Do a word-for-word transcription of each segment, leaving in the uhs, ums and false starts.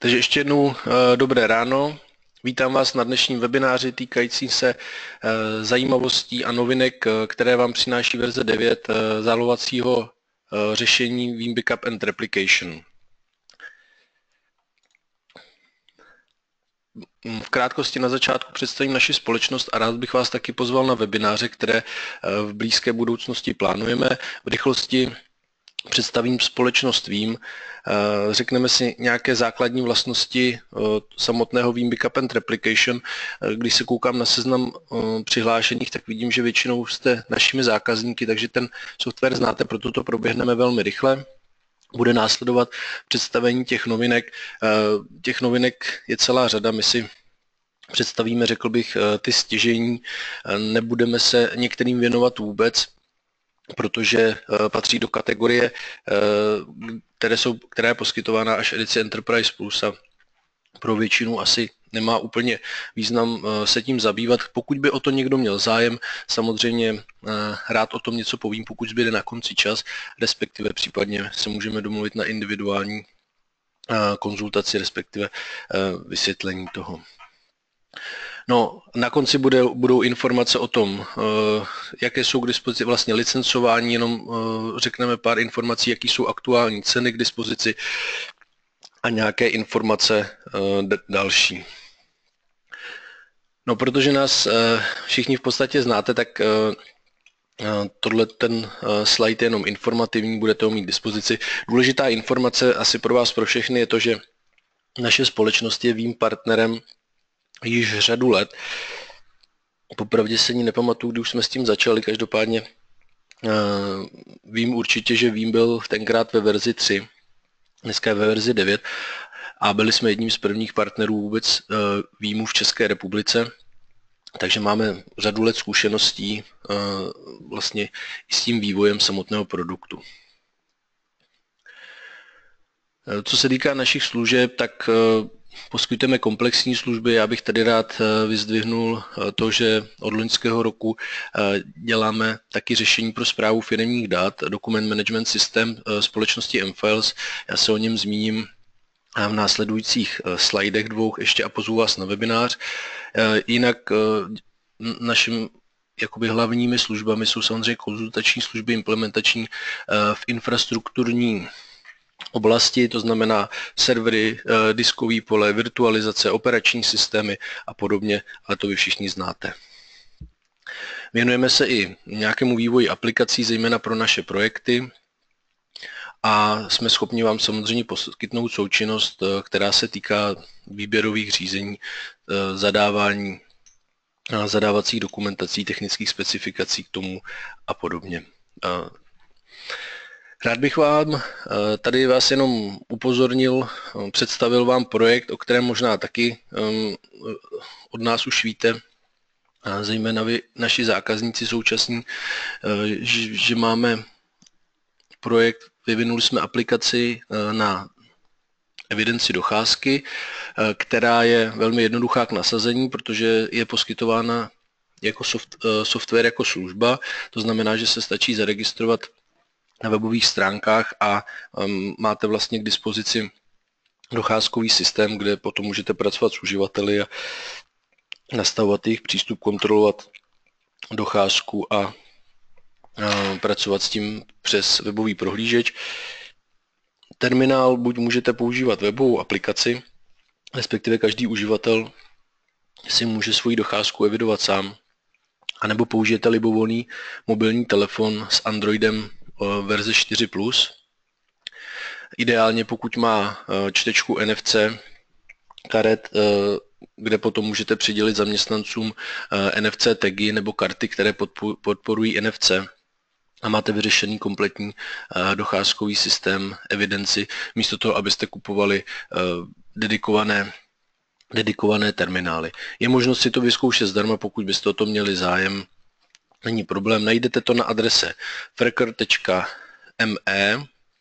Takže ještě jednou dobré ráno. Vítám vás na dnešním webináři týkající se zajímavostí a novinek, které vám přináší verze devět zálohovacího řešení Veeam Backup and Replication. V krátkosti na začátku představím naši společnost a rád bych vás taky pozval na webináře, které v blízké budoucnosti plánujeme. V rychlosti představím společnost Veeam, řekneme si nějaké základní vlastnosti samotného Veeam Backup and Replication. Když se koukám na seznam přihlášených, tak vidím, že většinou jste našimi zákazníky, takže ten software znáte, proto to proběhneme velmi rychle. Bude následovat představení těch novinek. Těch novinek je celá řada, my si představíme, řekl bych, ty stěžejní, nebudeme se některým věnovat vůbec, protože patří do kategorie, které, jsou, která je poskytována až edice Enterprise Plus a pro většinu asi nemá úplně význam se tím zabývat. Pokud by o to někdo měl zájem, samozřejmě rád o tom něco povím, pokud zbyde na konci čas, respektive případně se můžeme domluvit na individuální konzultaci, respektive vysvětlení toho. No, na konci bude, budou informace o tom, jaké jsou k dispozici vlastně licencování, jenom řekneme pár informací, jaký jsou aktuální ceny k dispozici a nějaké informace další. No, protože nás všichni v podstatě znáte, tak tohle ten slide je jenom informativní, budete ho mít k dispozici. Důležitá informace asi pro vás, pro všechny, je to, že naše společnost je Veeam partnerem již řadu let. Popravdě se ani nepamatuju, kdy už jsme s tím začali, každopádně vím určitě, že Veeam byl tenkrát ve verzi tři, dneska je ve verzi devět a byli jsme jedním z prvních partnerů vůbec Veeamu v České republice, takže máme řadu let zkušeností vlastně i s tím vývojem samotného produktu. Co se týká našich služeb, tak poskytujeme komplexní služby. Já bych tady rád vyzdvihnul to, že od loňského roku děláme taky řešení pro správu firemních dat, Document Management System společnosti M-Files. Já se o něm zmíním v následujících slajdech dvou ještě a pozvu vás na webinář. Jinak naším jakoby hlavními službami jsou samozřejmě konzultační služby, implementační v infrastrukturní oblasti, to znamená servery, diskový pole, virtualizace, operační systémy a podobně, ale to vy všichni znáte. Věnujeme se i nějakému vývoji aplikací, zejména pro naše projekty, a jsme schopni vám samozřejmě poskytnout součinnost, která se týká výběrových řízení, zadávání, zadávacích dokumentací, technických specifikací k tomu a podobně. Rád bych vám tady vás jenom upozornil, představil vám projekt, o kterém možná taky od nás už víte, zejména vy, naši zákazníci současní, že máme projekt, vyvinuli jsme aplikaci na evidenci docházky, která je velmi jednoduchá k nasazení, protože je poskytována jako soft, software jako služba, to znamená, že se stačí zaregistrovat na webových stránkách a um, máte vlastně k dispozici docházkový systém, kde potom můžete pracovat s uživateli a nastavovat jejich přístup, kontrolovat docházku a uh, pracovat s tím přes webový prohlížeč. Terminál buď můžete používat webovou aplikaci, respektive každý uživatel si může svoji docházku evidovat sám, anebo použijete libovolný mobilní telefon s Androidem verze čtyři plus. Ideálně pokud má čtečku N F C karet, kde potom můžete přidělit zaměstnancům N F C tagy nebo karty, které podporují N F C a máte vyřešený kompletní docházkový systém evidenci, místo toho, abyste kupovali dedikované dedikované terminály. Je možnost si to vyzkoušet zdarma, pokud byste o to měli zájem. Není problém, najdete to na adrese fracker tečka me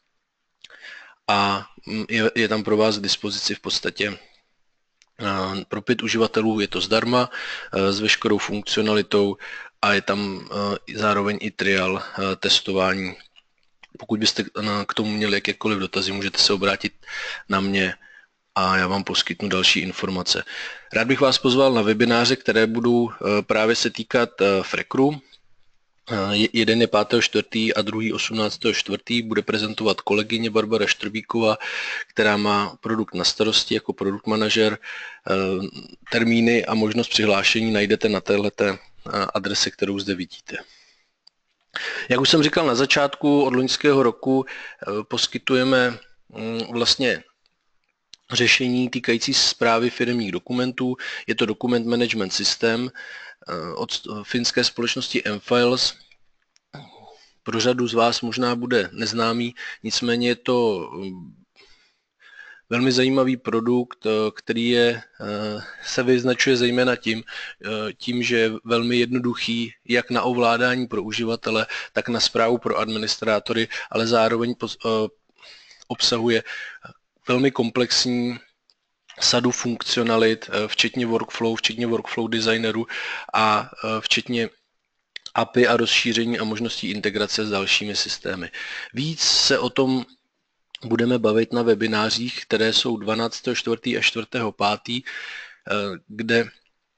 a je, je tam pro vás k dispozici v podstatě pro pět uživatelů, je to zdarma s veškerou funkcionalitou a je tam zároveň i trial testování. Pokud byste k tomu měli jakékoliv dotazy, můžete se obrátit na mě a já vám poskytnu další informace. Rád bych vás pozval na webináře, které budou právě se týkat Frekru. Jeden je pátého čtvrtého a druhý osmnáctého čtvrtého bude prezentovat kolegyně Barbara Štrbíková, která má produkt na starosti jako produkt manažer. Termíny a možnost přihlášení najdete na téhleté adrese, kterou zde vidíte. Jak už jsem říkal na začátku, od loňského roku poskytujeme vlastně řešení týkající správy firemních dokumentů. Je to Document Management System od finské společnosti M-Files. Pro řadu z vás možná bude neznámý, nicméně je to velmi zajímavý produkt, který je, se vyznačuje zejména tím, tím, že je velmi jednoduchý jak na ovládání pro uživatele, tak na správu pro administrátory, ale zároveň obsahuje velmi komplexní sadu funkcionalit, včetně workflow, včetně workflow designeru a včetně A P I a rozšíření a možností integrace s dalšími systémy. Víc se o tom budeme bavit na webinářích, které jsou dvanáctého čtvrtého a čtvrtého pátého kde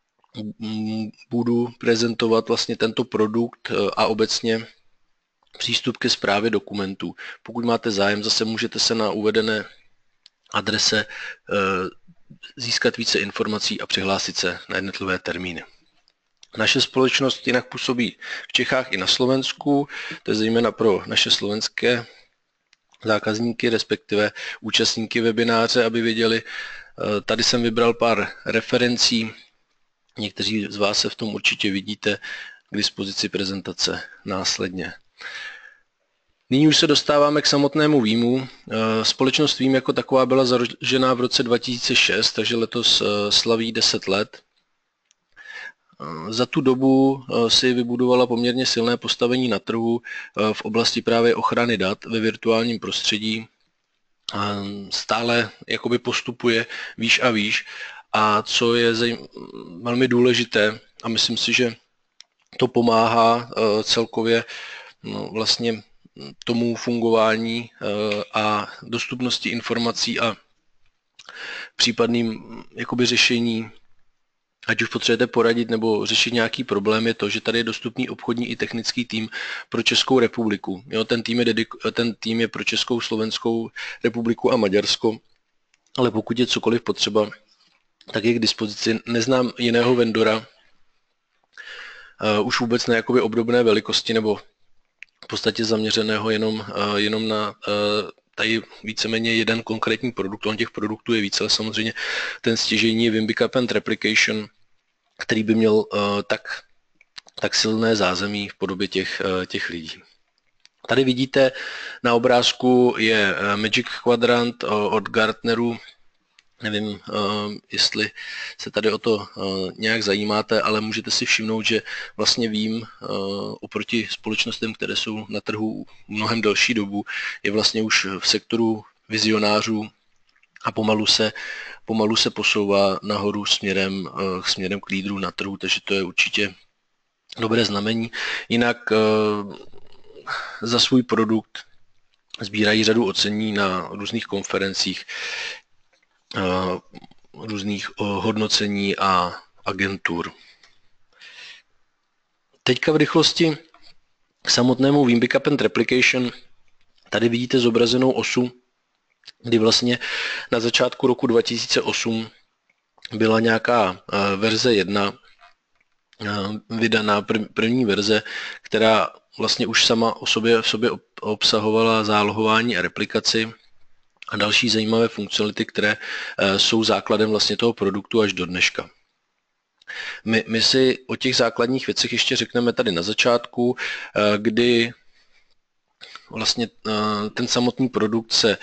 budu prezentovat vlastně tento produkt a obecně přístup ke správě dokumentů. Pokud máte zájem, zase můžete se na uvedené adrese získat více informací a přihlásit se na jednotlivé termíny. Naše společnost jinak působí v Čechách i na Slovensku, to je zejména pro naše slovenské zákazníky, respektive účastníky webináře, aby věděli. Tady jsem vybral pár referencí, někteří z vás se v tom určitě vidíte, k dispozici prezentace následně. Nyní už se dostáváme k samotnému výjmu. Společnost Vím jako taková byla založena v roce dva tisíce šest, takže letos slaví deset let. Za tu dobu si vybudovala poměrně silné postavení na trhu v oblasti právě ochrany dat ve virtuálním prostředí. Stále jakoby postupuje výš a výš a co je velmi důležité a myslím si, že to pomáhá celkově no, vlastně tomu fungování a dostupnosti informací a případným jakoby řešení, ať už potřebujete poradit nebo řešit nějaký problém, je to, že tady je dostupný obchodní i technický tým pro Českou republiku. Jo, ten, tým je dediku, ten tým je pro Českou, Slovenskou republiku a Maďarsko, ale pokud je cokoliv potřeba, tak je k dispozici. Neznám jiného vendora, uh, už vůbec ne jakoby obdobné velikosti nebo v podstatě zaměřeného jenom, uh, jenom na uh, tady víceméně jeden konkrétní produkt. On těch produktů je více, ale samozřejmě ten stěžejní je Vim Backup and Replication, který by měl uh, tak, tak silné zázemí v podobě těch, uh, těch lidí. Tady vidíte na obrázku je uh, Magic Quadrant uh, od Gartneru. Nevím, uh, jestli se tady o to uh, nějak zajímáte, ale můžete si všimnout, že vlastně Vím uh, oproti společnostem, které jsou na trhu mnohem delší dobu, je vlastně už v sektoru vizionářů a pomalu se, pomalu se posouvá nahoru směrem, uh, směrem k lídru na trhu, takže to je určitě dobré znamení. Jinak uh, za svůj produkt sbírají řadu ocení na různých konferencích, různých hodnocení a agentur. Teďka v rychlosti k samotnému Vim Backup and Replication. Tady vidíte zobrazenou osu, kdy vlastně na začátku roku dva tisíce osm byla nějaká verze jedna vydaná, první verze, která vlastně už sama o sobě, v sobě obsahovala zálohování a replikaci a další zajímavé funkcionality, které jsou základem vlastně toho produktu až do dneška. My, my si o těch základních věcech ještě řekneme tady na začátku, kdy vlastně ten samotný produkt se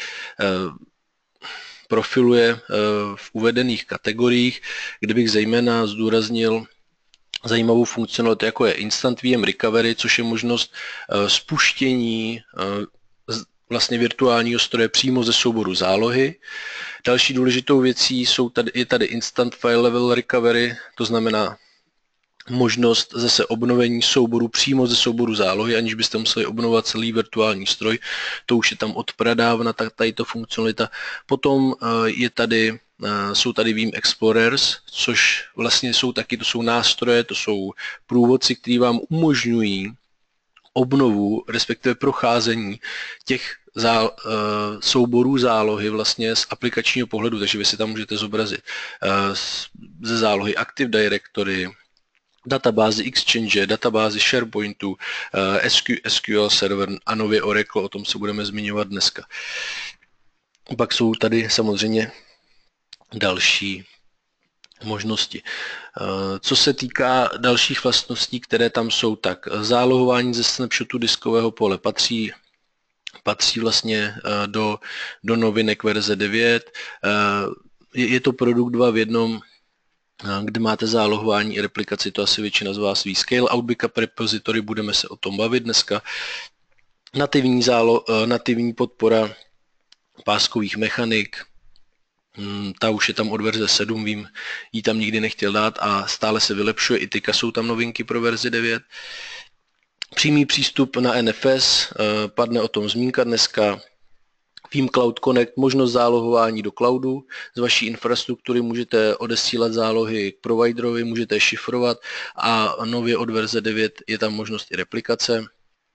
profiluje v uvedených kategoriích, kde bych zejména zdůraznil zajímavou funkcionalitu, jako je Instant V M Recovery, což je možnost spuštění vlastně virtuálního stroje přímo ze souboru zálohy. Další důležitou věcí jsou tady, je tady Instant File Level Recovery, to znamená možnost zase obnovení souboru přímo ze souboru zálohy, aniž byste museli obnovovat celý virtuální stroj. To už je tam od pradávna, tak tady to funkcionalita. Potom je tady jsou tady Veeam Explorers, což vlastně jsou taky, to jsou nástroje, to jsou průvodci, kteří vám umožňují obnovu, respektive procházení těch zá, souborů zálohy vlastně z aplikačního pohledu, takže vy si tam můžete zobrazit ze zálohy Active Directory, databázi Exchange, databázi SharePointu, S Q L Server a nově Oracle, o tom se budeme zmiňovat dneska. Pak jsou tady samozřejmě další možnosti. Co se týká dalších vlastností, které tam jsou, tak zálohování ze snapshotu diskového pole patří, patří vlastně do, do novinek verze devět. Je, je to produkt dva v jednom, kde máte zálohování i replikaci, to asi většina z vás ví. Scale out backup repository, budeme se o tom bavit dneska. Nativní, zálo, nativní podpora páskových mechanik, ta už je tam od verze sedm, vím, ji tam nikdy nechtěl dát a stále se vylepšuje, i teďka jsou tam novinky pro verzi devět. Přímý přístup na N F S, padne o tom zmínka dneska. Veeam Cloud Connect, možnost zálohování do cloudu. Z vaší infrastruktury můžete odesílat zálohy k providerovi, můžete je šifrovat a nově od verze devět je tam možnost i replikace.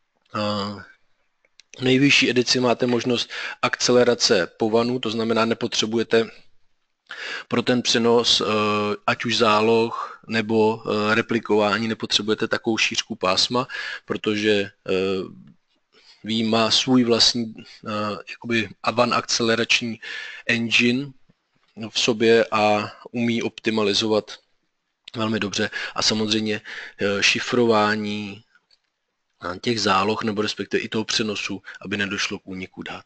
V nejvyšší edici máte možnost akcelerace po vanu, to znamená, nepotřebujete pro ten přenos, ať už záloh nebo replikování, nepotřebujete takovou šířku pásma, protože Veeam má svůj vlastní jakoby van akcelerační engine v sobě a umí optimalizovat velmi dobře a samozřejmě šifrování těch záloh nebo respektive i toho přenosu, aby nedošlo k úniku dat.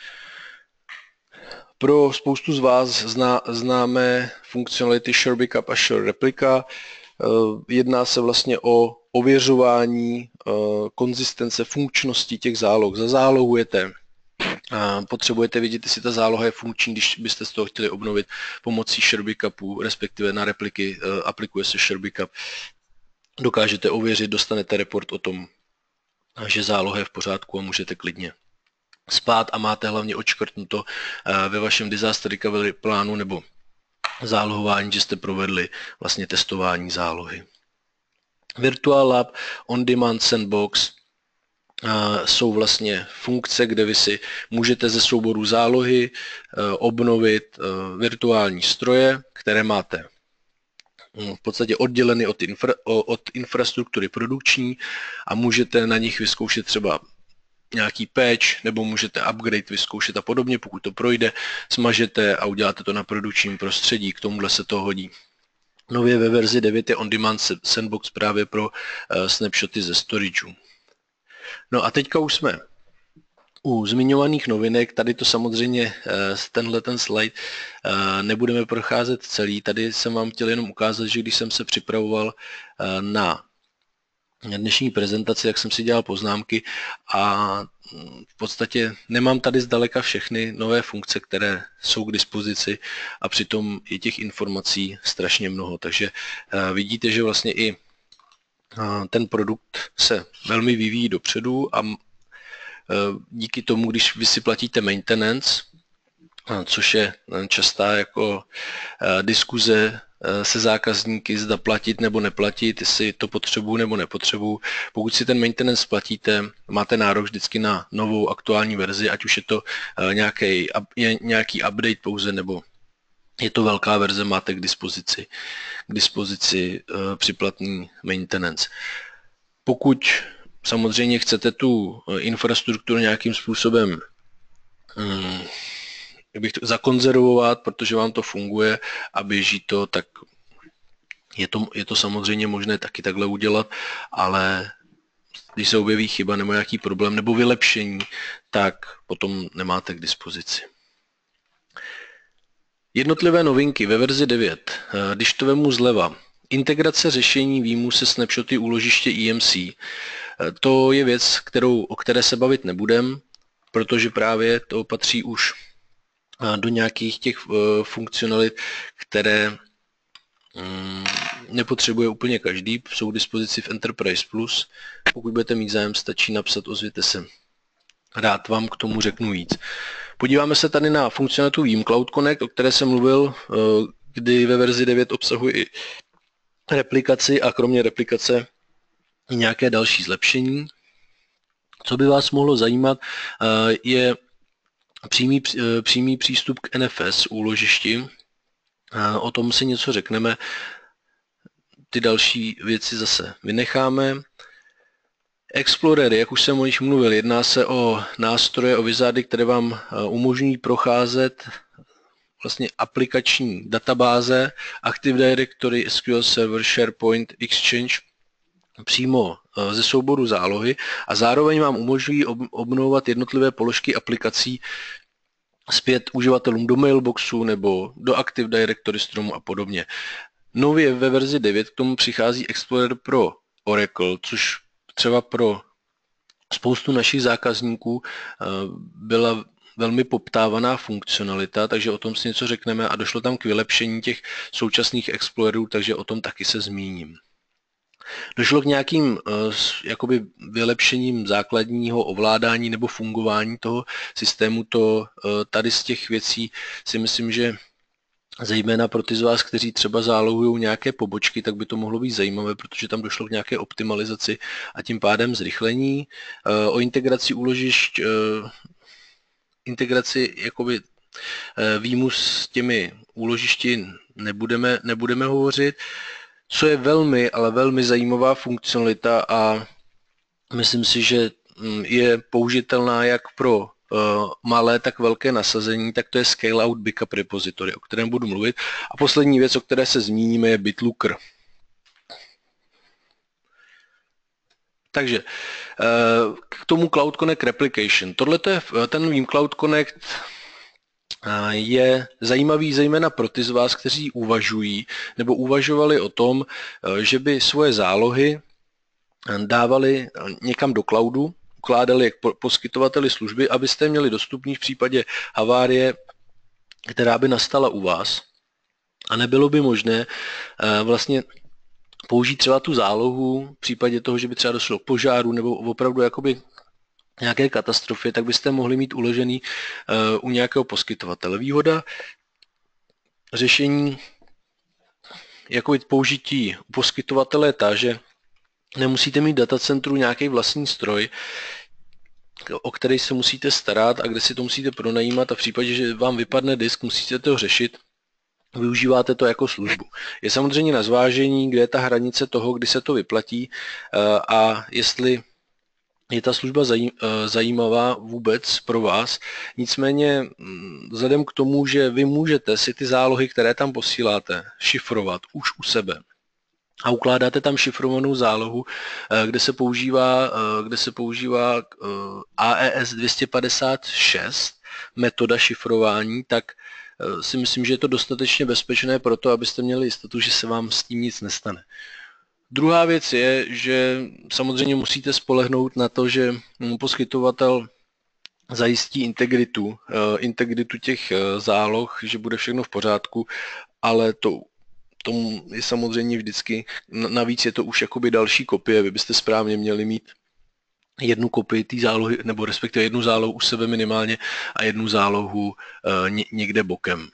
Pro spoustu z vás zná, známe funkcionality Sure Backup a Sure Replica. Jedná se vlastně o ověřování konzistence funkčnosti těch záloh. Zazálohujete, potřebujete vědět, jestli ta záloha je funkční, když byste z toho chtěli obnovit pomocí Sure Backupu, respektive na repliky aplikuje se Sure Backup. Dokážete ověřit, dostanete report o tom, že záloha je v pořádku a můžete klidně spát a máte hlavně odškrtnuto ve vašem disaster recovery plánu nebo zálohování, že jste provedli vlastně testování zálohy. Virtual Lab, On Demand Sandbox jsou vlastně funkce, kde vy si můžete ze souboru zálohy obnovit virtuální stroje, které máte v podstatě odděleny od, infra, od infrastruktury produkční a můžete na nich vyzkoušet třeba nějaký patch, nebo můžete upgrade vyzkoušet a podobně, pokud to projde, smažete a uděláte to na produkčním prostředí, k tomuhle se to hodí. Nově ve verzi devět je On Demand Sandbox právě pro uh, snapshoty ze storageu. No a teďka už jsme u zmiňovaných novinek, tady to samozřejmě, tenhle ten slide nebudeme procházet celý, tady jsem vám chtěl jenom ukázat, že když jsem se připravoval na dnešní prezentaci, jak jsem si dělal poznámky a v podstatě nemám tady zdaleka všechny nové funkce, které jsou k dispozici a přitom je těch informací strašně mnoho, takže vidíte, že vlastně i ten produkt se velmi vyvíjí dopředu a díky tomu, když vy si platíte maintenance, což je častá jako diskuze se zákazníky, zda platit nebo neplatit, jestli to potřebuju nebo nepotřebuju. Pokud si ten maintenance platíte, máte nárok vždycky na novou aktuální verzi, ať už je to nějaký, nějaký update pouze, nebo je to velká verze, máte k dispozici, k dispozici připlatný maintenance. Pokud samozřejmě chcete tu infrastrukturu nějakým způsobem hmm, bych to, zakonzervovat, protože vám to funguje a běží to, tak je to, je to samozřejmě možné taky takhle udělat, ale když se objeví chyba nebo nějaký problém nebo vylepšení, tak potom nemáte k dispozici. Jednotlivé novinky ve verzi devět, když to vemu zleva, integrace řešení Veeamu se snapshoty úložiště E M C. To je věc, kterou, o které se bavit nebudem, protože právě to patří už do nějakých těch funkcionalit, které nepotřebuje úplně každý, jsou k dispozici v Enterprise Plus. Pokud budete mít zájem, stačí napsat, ozvěte se. Rád vám k tomu řeknu víc. Podíváme se tady na funkcionalitu Veeam Cloud Connect, o které jsem mluvil, kdy ve verzi devět obsahuje i replikaci a kromě replikace i nějaké další zlepšení. Co by vás mohlo zajímat, je přímý, přímý přístup k N F S úložišti. O tom si něco řekneme. Ty další věci zase vynecháme. Explorery, jak už jsem o nich mluvil, jedná se o nástroje, o wizardy, které vám umožňují procházet vlastně aplikační databáze, Active Directory, S Q L Server, SharePoint, Exchange přímo ze souboru zálohy a zároveň vám umožňují obnovovat jednotlivé položky aplikací zpět uživatelům do mailboxu nebo do Active Directory stromu a podobně. Nově ve verzi devět k tomu přichází Explorer pro Oracle, což třeba pro spoustu našich zákazníků byla velmi poptávaná funkcionalita, takže o tom si něco řekneme a došlo tam k vylepšení těch současných Explorerů, takže o tom taky se zmíním. Došlo k nějakým jakoby vylepšením základního ovládání nebo fungování toho systému. To tady z těch věcí si myslím, že zejména pro ty z vás, kteří třeba zálohují nějaké pobočky, tak by to mohlo být zajímavé, protože tam došlo k nějaké optimalizaci a tím pádem zrychlení. O integraci úložišť, integraci jakoby výjimu s těmi úložišti nebudeme, nebudeme hovořit. Co je velmi, ale velmi zajímavá funkcionalita a myslím si, že je použitelná jak pro malé, tak velké nasazení, tak to je Scale Out Backup Repository, o kterém budu mluvit. A poslední věc, o které se zmíníme, je BitLooker. Takže k tomu Cloud Connect Replication. Tohle je ten Veeam Cloud Connect je zajímavý zejména pro ty z vás, kteří uvažují nebo uvažovali o tom, že by svoje zálohy dávali někam do cloudu, ukládali jak poskytovateli služby, abyste měli dostupný v případě havárie, která by nastala u vás. A nebylo by možné vlastně použít třeba tu zálohu v případě toho, že by třeba došlo k požáru nebo opravdu jakoby nějaké katastrofy, tak byste mohli mít uložený uh, u nějakého poskytovatele. Výhoda řešení jako použití u poskytovatele je ta, že nemusíte mít datacentru nějaký vlastní stroj, o který se musíte starat a kde si to musíte pronajímat a v případě, že vám vypadne disk, musíte to řešit, využíváte to jako službu. Je samozřejmě na zvážení, kde je ta hranice toho, kdy se to vyplatí uh, a jestli je ta služba zajímavá vůbec pro vás. Nicméně vzhledem k tomu, že vy můžete si ty zálohy, které tam posíláte, šifrovat už u sebe a ukládáte tam šifrovanou zálohu, kde se používá, kde se používá A E S dvě stě padesát šest metoda šifrování, tak si myslím, že je to dostatečně bezpečné pro to, abyste měli jistotu, že se vám s tím nic nestane. Druhá věc je, že samozřejmě musíte spolehnout na to, že poskytovatel zajistí integritu, integritu těch záloh, že bude všechno v pořádku, ale to, tomu je samozřejmě vždycky, navíc je to už jakoby další kopie, vy byste správně měli mít jednu kopii té zálohy, nebo respektive jednu zálohu u sebe minimálně a jednu zálohu někde bokem.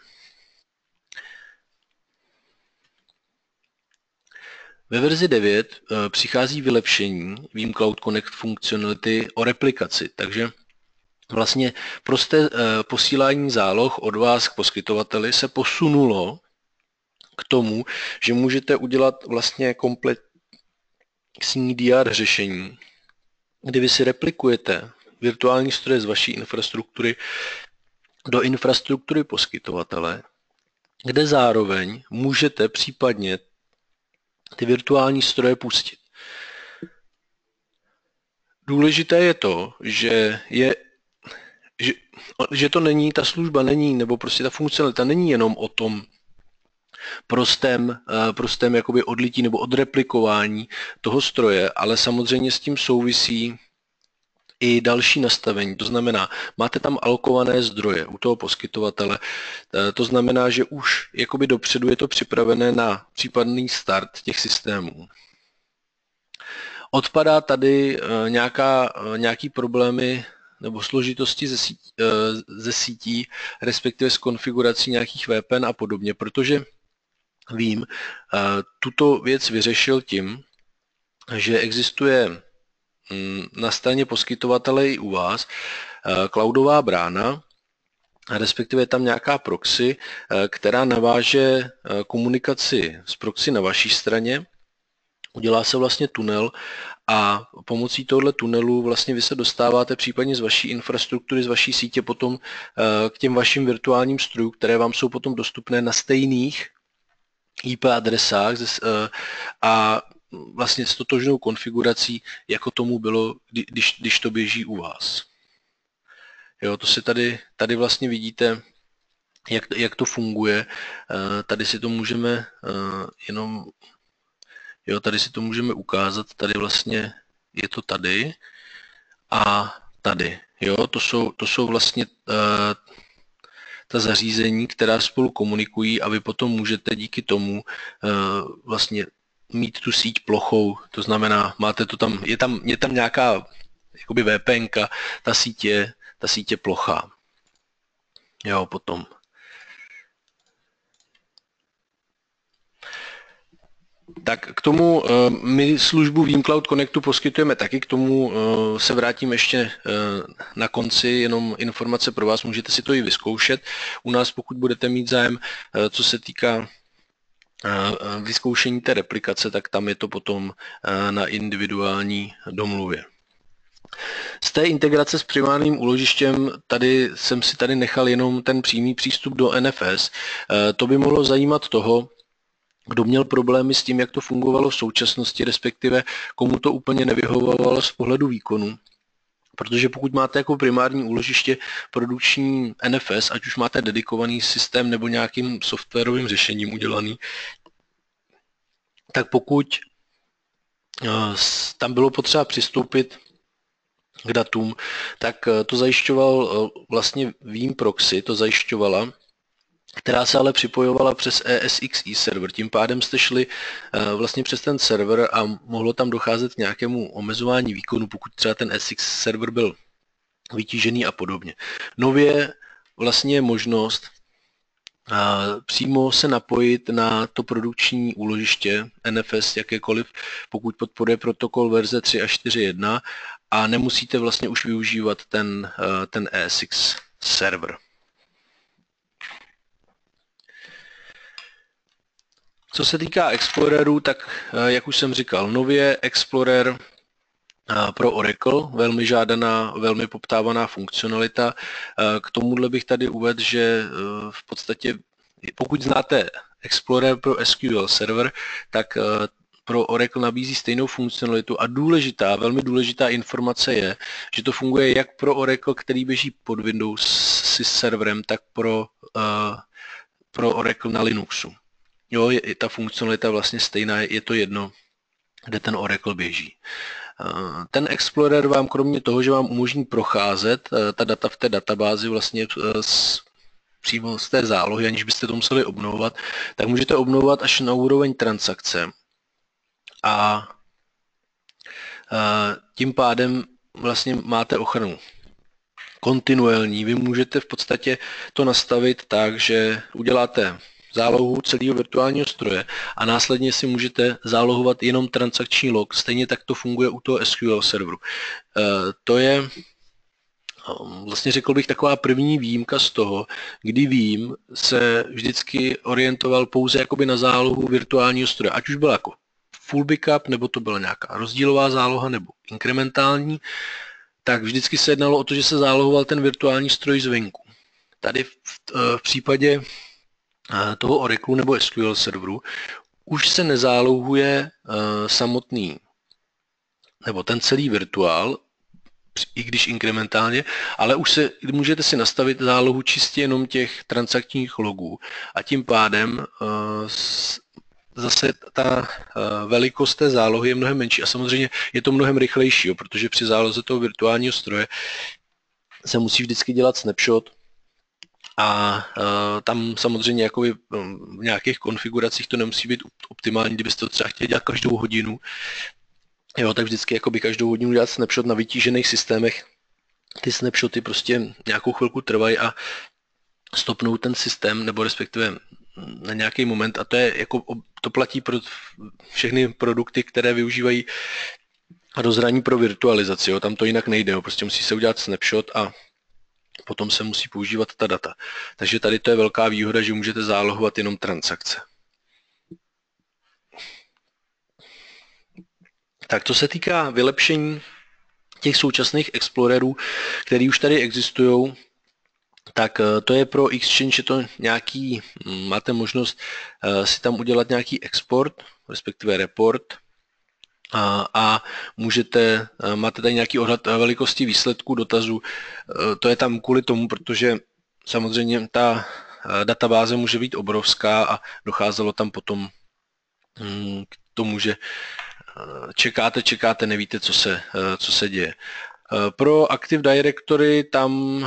Ve verzi devět přichází vylepšení Veeam Cloud Connect funkcionality o replikaci, takže vlastně prosté posílání záloh od vás k poskytovateli se posunulo k tomu, že můžete udělat vlastně komplexní D R řešení, kdy vy si replikujete virtuální stroje z vaší infrastruktury do infrastruktury poskytovatele, kde zároveň můžete případně ty virtuální stroje pustit. Důležité je to, že, je, že, že to není, ta služba není, nebo prostě ta funkcionalita není jenom o tom prostém, prostém jakoby odlití nebo odreplikování toho stroje, ale samozřejmě s tím souvisí i další nastavení. To znamená, máte tam alokované zdroje u toho poskytovatele, to znamená, že už jakoby dopředu je to připravené na případný start těch systémů. Odpadá tady nějaká, nějaký problémy nebo složitosti ze sítí, ze sítí, respektive z konfigurací nějakých V P N a podobně, protože vím, tuto věc vyřešil tím, že existuje na straně poskytovatele i u vás cloudová brána, respektive je tam nějaká proxy, která naváže komunikaci s proxy na vaší straně. Udělá se vlastně tunel a pomocí tohoto tunelu vlastně vy se dostáváte případně z vaší infrastruktury, z vaší sítě potom k těm vašim virtuálním strojům, které vám jsou potom dostupné na stejných I P adresách a vlastně s totožnou konfigurací, jako tomu bylo, když, když to běží u vás. Jo, to si tady, tady vlastně vidíte, jak, jak to funguje. Tady si to můžeme jenom, jo, tady si to můžeme ukázat, tady vlastně je to tady a tady. Jo, to jsou, to jsou vlastně ta zařízení, která spolu komunikují a vy potom můžete díky tomu vlastně mít tu síť plochou, to znamená, máte to tam, je tam, je tam nějaká jakoby VPNka, ta síť je, ta síť je plochá. Jo, potom. Tak k tomu my službu Veeam Cloud Connectu poskytujeme taky, k tomu se vrátím ještě na konci, jenom informace pro vás, můžete si to i vyzkoušet. U nás, pokud budete mít zájem, co se týká vyzkoušení té replikace, tak tam je to potom na individuální domluvě. Z té integrace s primárním úložištěm, tady jsem si tady nechal jenom ten přímý přístup do N F S. To by mohlo zajímat toho, kdo měl problémy s tím, jak to fungovalo v současnosti, respektive komu to úplně nevyhovovalo z pohledu výkonu. Protože pokud máte jako primární úložiště produkční N F S, ať už máte dedikovaný systém nebo nějakým softwarovým řešením udělaný, tak pokud tam bylo potřeba přistoupit k datům, tak to zajišťoval vlastně Veeam Proxy, to zajišťovala, která se ale připojovala přes E S X i server. Tím pádem jste šli vlastně přes ten server a mohlo tam docházet k nějakému omezování výkonu, pokud třeba ten E S X server byl vytížený a podobně. Nově vlastně je možnost přímo se napojit na to produkční úložiště N F S jakékoliv, pokud podporuje protokol verze tři a čtyři tečka jedna a nemusíte vlastně už využívat ten, ten E S X server. Co se týká Exploreru, tak jak už jsem říkal, nově Explorer pro Oracle, velmi žádaná, velmi poptávaná funkcionalita. K tomuhle bych tady uvedl, že v podstatě, pokud znáte Explorer pro S Q L server, tak pro Oracle nabízí stejnou funkcionalitu a důležitá, velmi důležitá informace je, že to funguje jak pro Oracle, který běží pod Windows s serverem, tak pro, pro Oracle na Linuxu. Jo, je, ta funkcionalita vlastně stejná, je to jedno, kde ten Oracle běží. Ten Explorer vám kromě toho, že vám umožní procházet ta data v té databázi vlastně z, přímo z té zálohy, aniž byste to museli obnovovat, tak můžete obnovovat až na úroveň transakce. A tím pádem vlastně máte ochranu kontinuální. Vy můžete v podstatě to nastavit tak, že uděláte zálohu celého virtuálního stroje a následně si můžete zálohovat jenom transakční log. Stejně tak to funguje u toho S Q L serveru. To je vlastně, řekl bych, taková první výjimka z toho, kdy Veeam se vždycky orientoval pouze jakoby na zálohu virtuálního stroje, ať už byla jako full backup, nebo to byla nějaká rozdílová záloha, nebo inkrementální, tak vždycky se jednalo o to, že se zálohoval ten virtuální stroj zvenku. Tady v, v případě toho Oracle nebo S Q L serveru už se nezálohuje uh, samotný, nebo ten celý virtuál, i když inkrementálně, ale už se můžete si nastavit zálohu čistě jenom těch transakčních logů a tím pádem uh, zase ta uh, velikost té zálohy je mnohem menší a samozřejmě je to mnohem rychlejší, jo, protože při záloze toho virtuálního stroje se musí vždycky dělat snapshot a uh, tam samozřejmě jakoby, um, v nějakých konfiguracích to nemusí být optimální, kdybyste to třeba chtěli dělat každou hodinu. Jo, tak vždycky jakoby každou hodinu dělat snapshot na vytížených systémech ty snapshoty prostě nějakou chvilku trvají a stopnou ten systém, nebo respektive na nějaký moment, a to je jako, to platí pro všechny produkty, které využívají rozhraní pro virtualizaci, jo. Tam to jinak nejde, jo. Prostě musí se udělat snapshot a potom se musí používat ta data. Takže tady to je velká výhoda, že můžete zálohovat jenom transakce. Tak to se týká vylepšení těch současných explorerů, který už tady existují, tak to je pro Exchange, je to nějaký, máte možnost si tam udělat nějaký export, respektive report, a, a můžete, máte tady nějaký odhad velikosti výsledků dotazů. To je tam kvůli tomu, protože samozřejmě ta databáze může být obrovská a docházelo tam potom k tomu, že čekáte, čekáte, nevíte, co se, co se děje. Pro Active Directory tam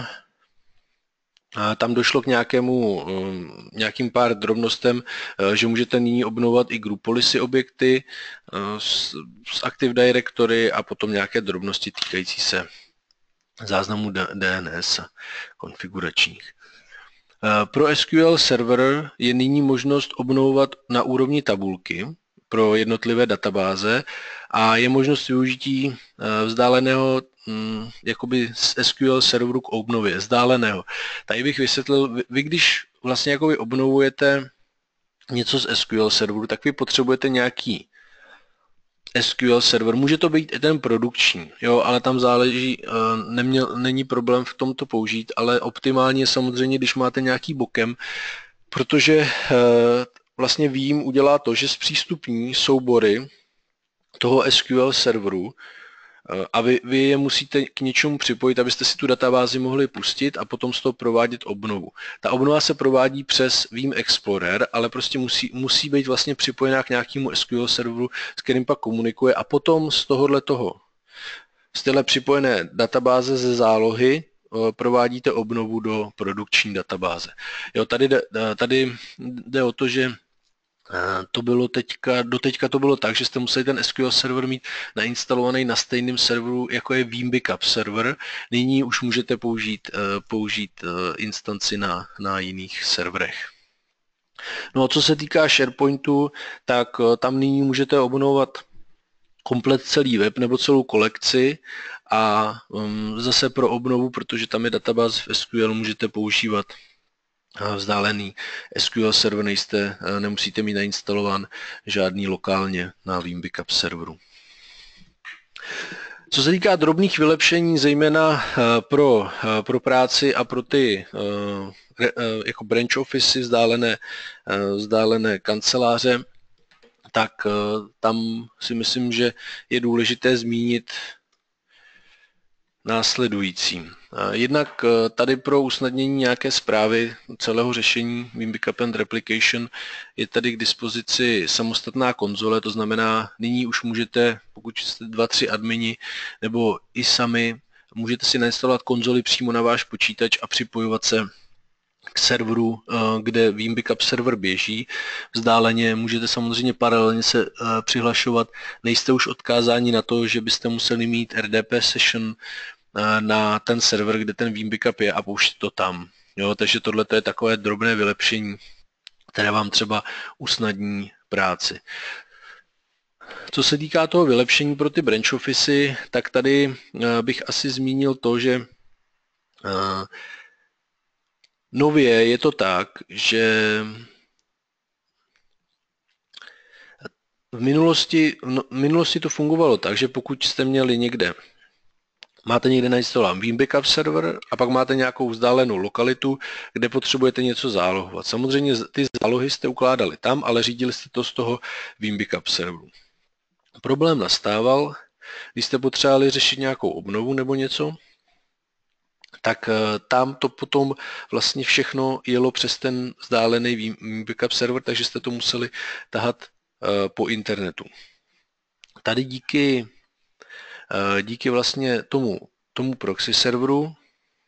Tam došlo k nějakému, nějakým pár drobnostem, že můžete nyní obnovovat i group policy objekty z Active Directory a potom nějaké drobnosti týkající se záznamu D N S konfiguračních. Pro S Q L Server je nyní možnost obnovovat na úrovni tabulky pro jednotlivé databáze a je možnost využití vzdáleného jakoby z S Q L serveru k obnově, vzdáleného. Tady bych vysvětlil, vy když vlastně jakoby obnovujete něco z S Q L serveru, tak vy potřebujete nějaký S Q L server, může to být i ten produkční, jo, ale tam záleží, neměl, není problém v tom to použít, ale optimálně je samozřejmě, když máte nějaký bokem, protože vlastně vím udělá to, že zpřístupní soubory toho S Q L serveru a vy, vy je musíte k něčemu připojit, abyste si tu databázi mohli pustit a potom z toho provádět obnovu. Ta obnova se provádí přes Veeam Explorer, ale prostě musí, musí být vlastně připojená k nějakému S Q L serveru, s kterým pak komunikuje a potom z tohohle toho, z téhle připojené databáze ze zálohy provádíte obnovu do produkční databáze. Jo, tady, tady jde o to, že to bylo teďka, doteďka to bylo tak, že jste museli ten S Q L server mít nainstalovaný na stejném serveru, jako je Veeam Backup server. Nyní už můžete použít, použít instanci na, na jiných serverech. No a co se týká SharePointu, tak tam nyní můžete obnovovat komplet celý web nebo celou kolekci a zase pro obnovu, protože tam je databáze v S Q L, můžete používat vzdálený S Q L server, nejste, nemusíte mít nainstalovan žádný lokálně na Veeam Backup serveru. Co se týká drobných vylepšení, zejména pro, pro práci a pro ty jako branch office, vzdálené, vzdálené kanceláře, tak tam si myslím, že je důležité zmínit následující. Jednak tady pro usnadnění nějaké zprávy celého řešení Veeam Backup and Replication je tady k dispozici samostatná konzole, to znamená, nyní už můžete, pokud jste dva, tři admini nebo i sami, můžete si nainstalovat konzoli přímo na váš počítač a připojovat se k serveru, kde Veeam Backup server běží. Vzdáleně můžete samozřejmě paralelně se přihlašovat, nejste už odkázáni na to, že byste museli mít R D P session na ten server, kde ten Veeam Backup je a pouštět to tam. Jo, takže tohle je takové drobné vylepšení, které vám třeba usnadní práci. Co se týká toho vylepšení pro ty branch office, tak tady bych asi zmínil to, že nově je to tak, že v minulosti, v minulosti to fungovalo tak, že pokud jste měli někde Máte někde nainstalovat Veeam Backup server a pak máte nějakou vzdálenou lokalitu, kde potřebujete něco zálohovat. Samozřejmě ty zálohy jste ukládali tam, ale řídili jste to z toho Veeam Backup serveru. Problém nastával, když jste potřebovali řešit nějakou obnovu nebo něco, tak tam to potom vlastně všechno jelo přes ten vzdálený Veeam Backup server, takže jste to museli tahat po internetu. Tady díky Díky vlastně tomu, tomu proxy serveru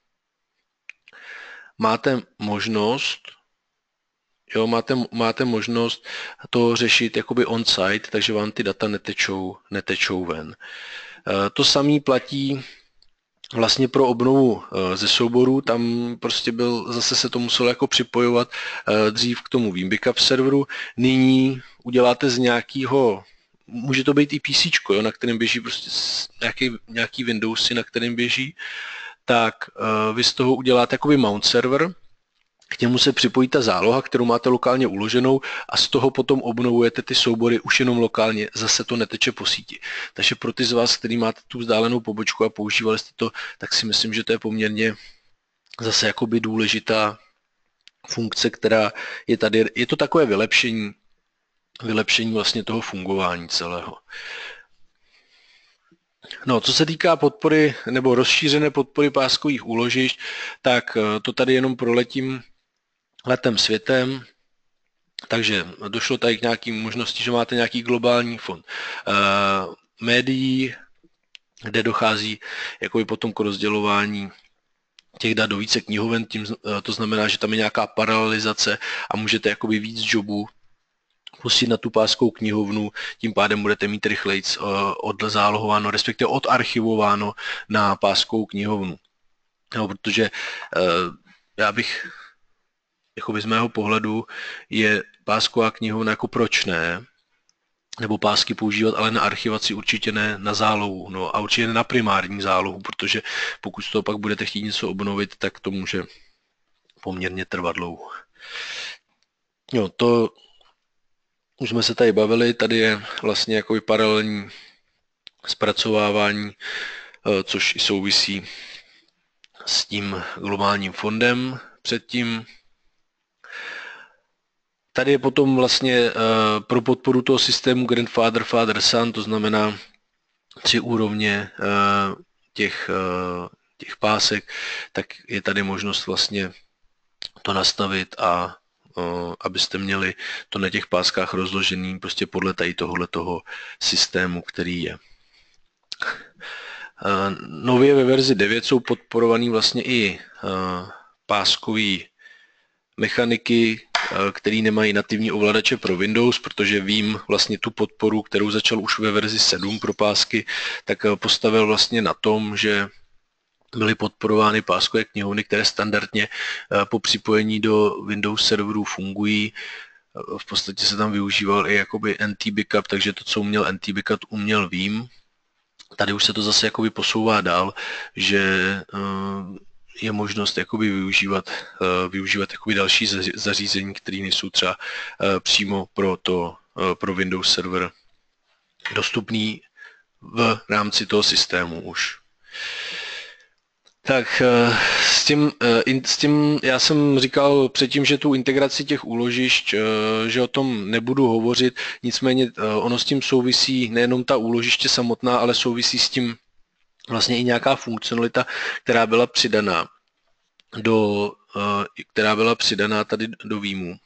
máte možnost, jo, máte, máte možnost to řešit jakoby on-site, takže vám ty data netečou, netečou ven. To samé platí vlastně pro obnovu ze souboru, tam prostě byl, zase se to muselo jako připojovat dřív k tomu Veeam Backup serveru. Nyní uděláte z nějakého, může to být i PC, jo, na kterém běží prostě nějaký, nějaký Windowsy, na kterém běží, tak vy z toho uděláte jakoby mount server, k němu se připojí ta záloha, kterou máte lokálně uloženou a z toho potom obnovujete ty soubory už jenom lokálně, zase to neteče po síti. Takže pro ty z vás, který máte tu vzdálenou pobočku a používali jste to, tak si myslím, že to je poměrně zase jakoby důležitá funkce, která je tady. Je to takové vylepšení, vylepšení vlastně toho fungování celého. No, co se týká podpory nebo rozšířené podpory páskových úložišť, tak to tady jenom proletím letem světem. Takže došlo tady k nějakým možnosti, že máte nějaký globální fond uh, médií, kde dochází jakoby potom k rozdělování těch dat do více knihoven, tím, uh, to znamená, že tam je nějaká paralelizace a můžete jakoby víc jobů pustit na tu páskovou knihovnu, tím pádem budete mít rychleji uh, odzálohováno, respektive odarchivováno na páskovou knihovnu. No, protože uh, já bych jakoby z mého pohledu je pásková knihovna jako proč ne, nebo pásky používat, ale na archivaci určitě ne na zálohu, no a určitě ne na primární zálohu, protože pokud z toho pak budete chtít něco obnovit, tak to může poměrně trvat dlouho. Jo, to už jsme se tady bavili, tady je vlastně jakoby paralelní zpracovávání, což i souvisí s tím globálním fondem předtím. Tady je potom vlastně uh, pro podporu toho systému Grandfather, Father, Son, to znamená tři úrovně uh, těch, uh, těch pásek, tak je tady možnost vlastně to nastavit a uh, abyste měli to na těch páskách rozložený prostě podle tady tohoto systému, který je. Uh, nově ve verzi devět jsou podporovaný vlastně i uh, páskový mechaniky, který nemají nativní ovladače pro Windows, protože vím vlastně tu podporu, kterou začal už ve verzi sedm pro pásky, tak postavil vlastně na tom, že byly podporovány páskové knihovny, které standardně po připojení do Windows serverů fungují. V podstatě se tam využíval i jakoby N T backup, takže to, co uměl N T backup, uměl vím. Tady už se to zase jakoby posouvá dál, že je možnost jakoby využívat, využívat jakoby další zařízení, které nejsou třeba přímo pro, to, pro Windows server dostupný v rámci toho systému už. Tak s tím, s tím já jsem říkal předtím, že tu integraci těch úložišť, že o tom nebudu hovořit, nicméně ono s tím souvisí nejenom ta úložiště samotná, ale souvisí s tím vlastně i nějaká funkcionalita, která byla přidaná do, která byla přidaná tady do Veeamu.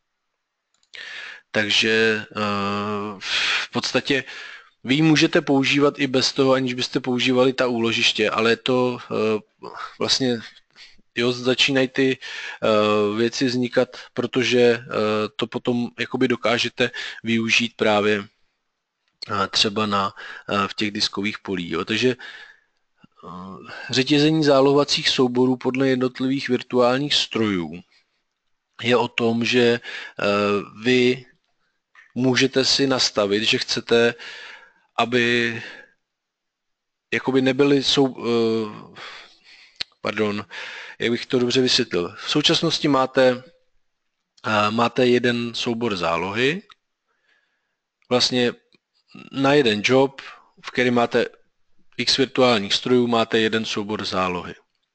Takže v podstatě vy můžete používat i bez toho, aniž byste používali ta úložiště, ale to vlastně jo, začínají ty věci vznikat, protože to potom jakoby dokážete využít právě třeba na, v těch diskových polích. Jo. Takže řetězení zálohovacích souborů podle jednotlivých virtuálních strojů je o tom, že vy můžete si nastavit, že chcete, aby jakoby nebyly sou, pardon, jak bych to dobře vysvětlil. V současnosti máte, máte jeden soubor zálohy, vlastně na jeden job, v kterém máte x virtuálních strojů, máte jeden soubor zálohy.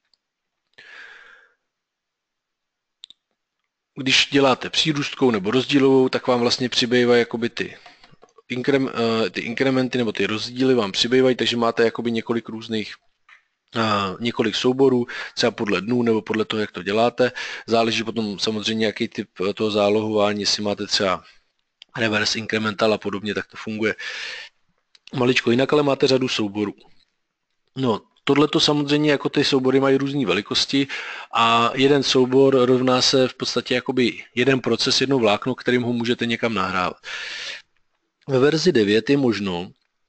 Když děláte přírůstkou nebo rozdílovou, tak vám vlastně přibývají jakoby ty, inkrem, ty inkrementy nebo ty rozdíly vám přibývají, takže máte jakoby několik různých několik souborů, třeba podle dnů nebo podle toho, jak to děláte. Záleží potom samozřejmě, jaký typ toho zálohování, jestli máte třeba reverse incremental a podobně, tak to funguje maličko jinak, ale máte řadu souborů. No, tohle to samozřejmě jako ty soubory mají různé velikosti a jeden soubor rovná se v podstatě jakoby jeden proces, jedno vlákno, kterým ho můžete někam nahrávat. Ve verzi devět je možno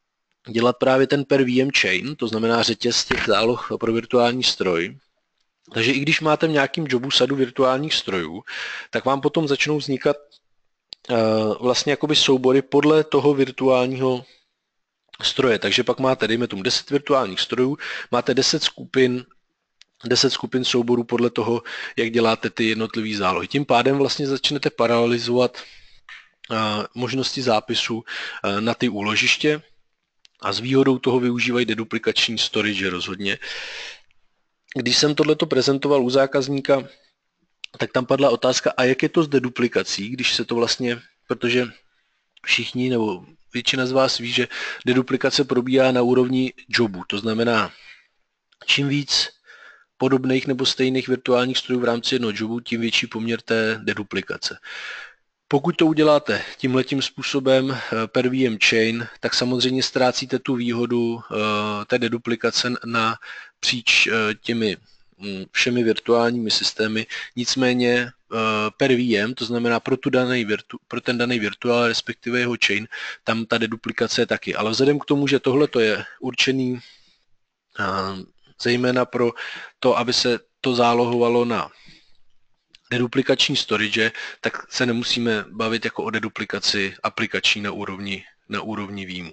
dělat právě ten per V M chain, to znamená řetěz těch záloh pro virtuální stroj. Takže i když máte v nějakém jobu sadu virtuálních strojů, tak vám potom začnou vznikat uh, vlastně jakoby soubory podle toho virtuálního stroje. Takže pak máte, dejme tomu, deset virtuálních strojů, máte deset skupin, deset skupin souborů podle toho, jak děláte ty jednotlivé zálohy. Tím pádem vlastně začnete paralelizovat uh, možnosti zápisu uh, na ty úložiště a s výhodou toho využívají deduplikační storage rozhodně. Když jsem tohleto prezentoval u zákazníka, tak tam padla otázka, a jak je to s deduplikací, když se to vlastně, protože všichni nebo většina z vás ví, že deduplikace probíhá na úrovni jobu, to znamená, čím víc podobných nebo stejných virtuálních strojů v rámci jednoho jobu, tím větší poměr té deduplikace. Pokud to uděláte tímhletím způsobem per V M chain, tak samozřejmě ztrácíte tu výhodu té deduplikace na příč těmi všemi virtuálními systémy. Nicméně per V M, to znamená pro, tu daný virtu, pro ten daný virtuál, respektive jeho chain, tam ta deduplikace je taky. Ale vzhledem k tomu, že tohle je určený zejména pro to, aby se to zálohovalo na deduplikační storage, tak se nemusíme bavit jako o deduplikaci aplikační na úrovni, na úrovni výjmu.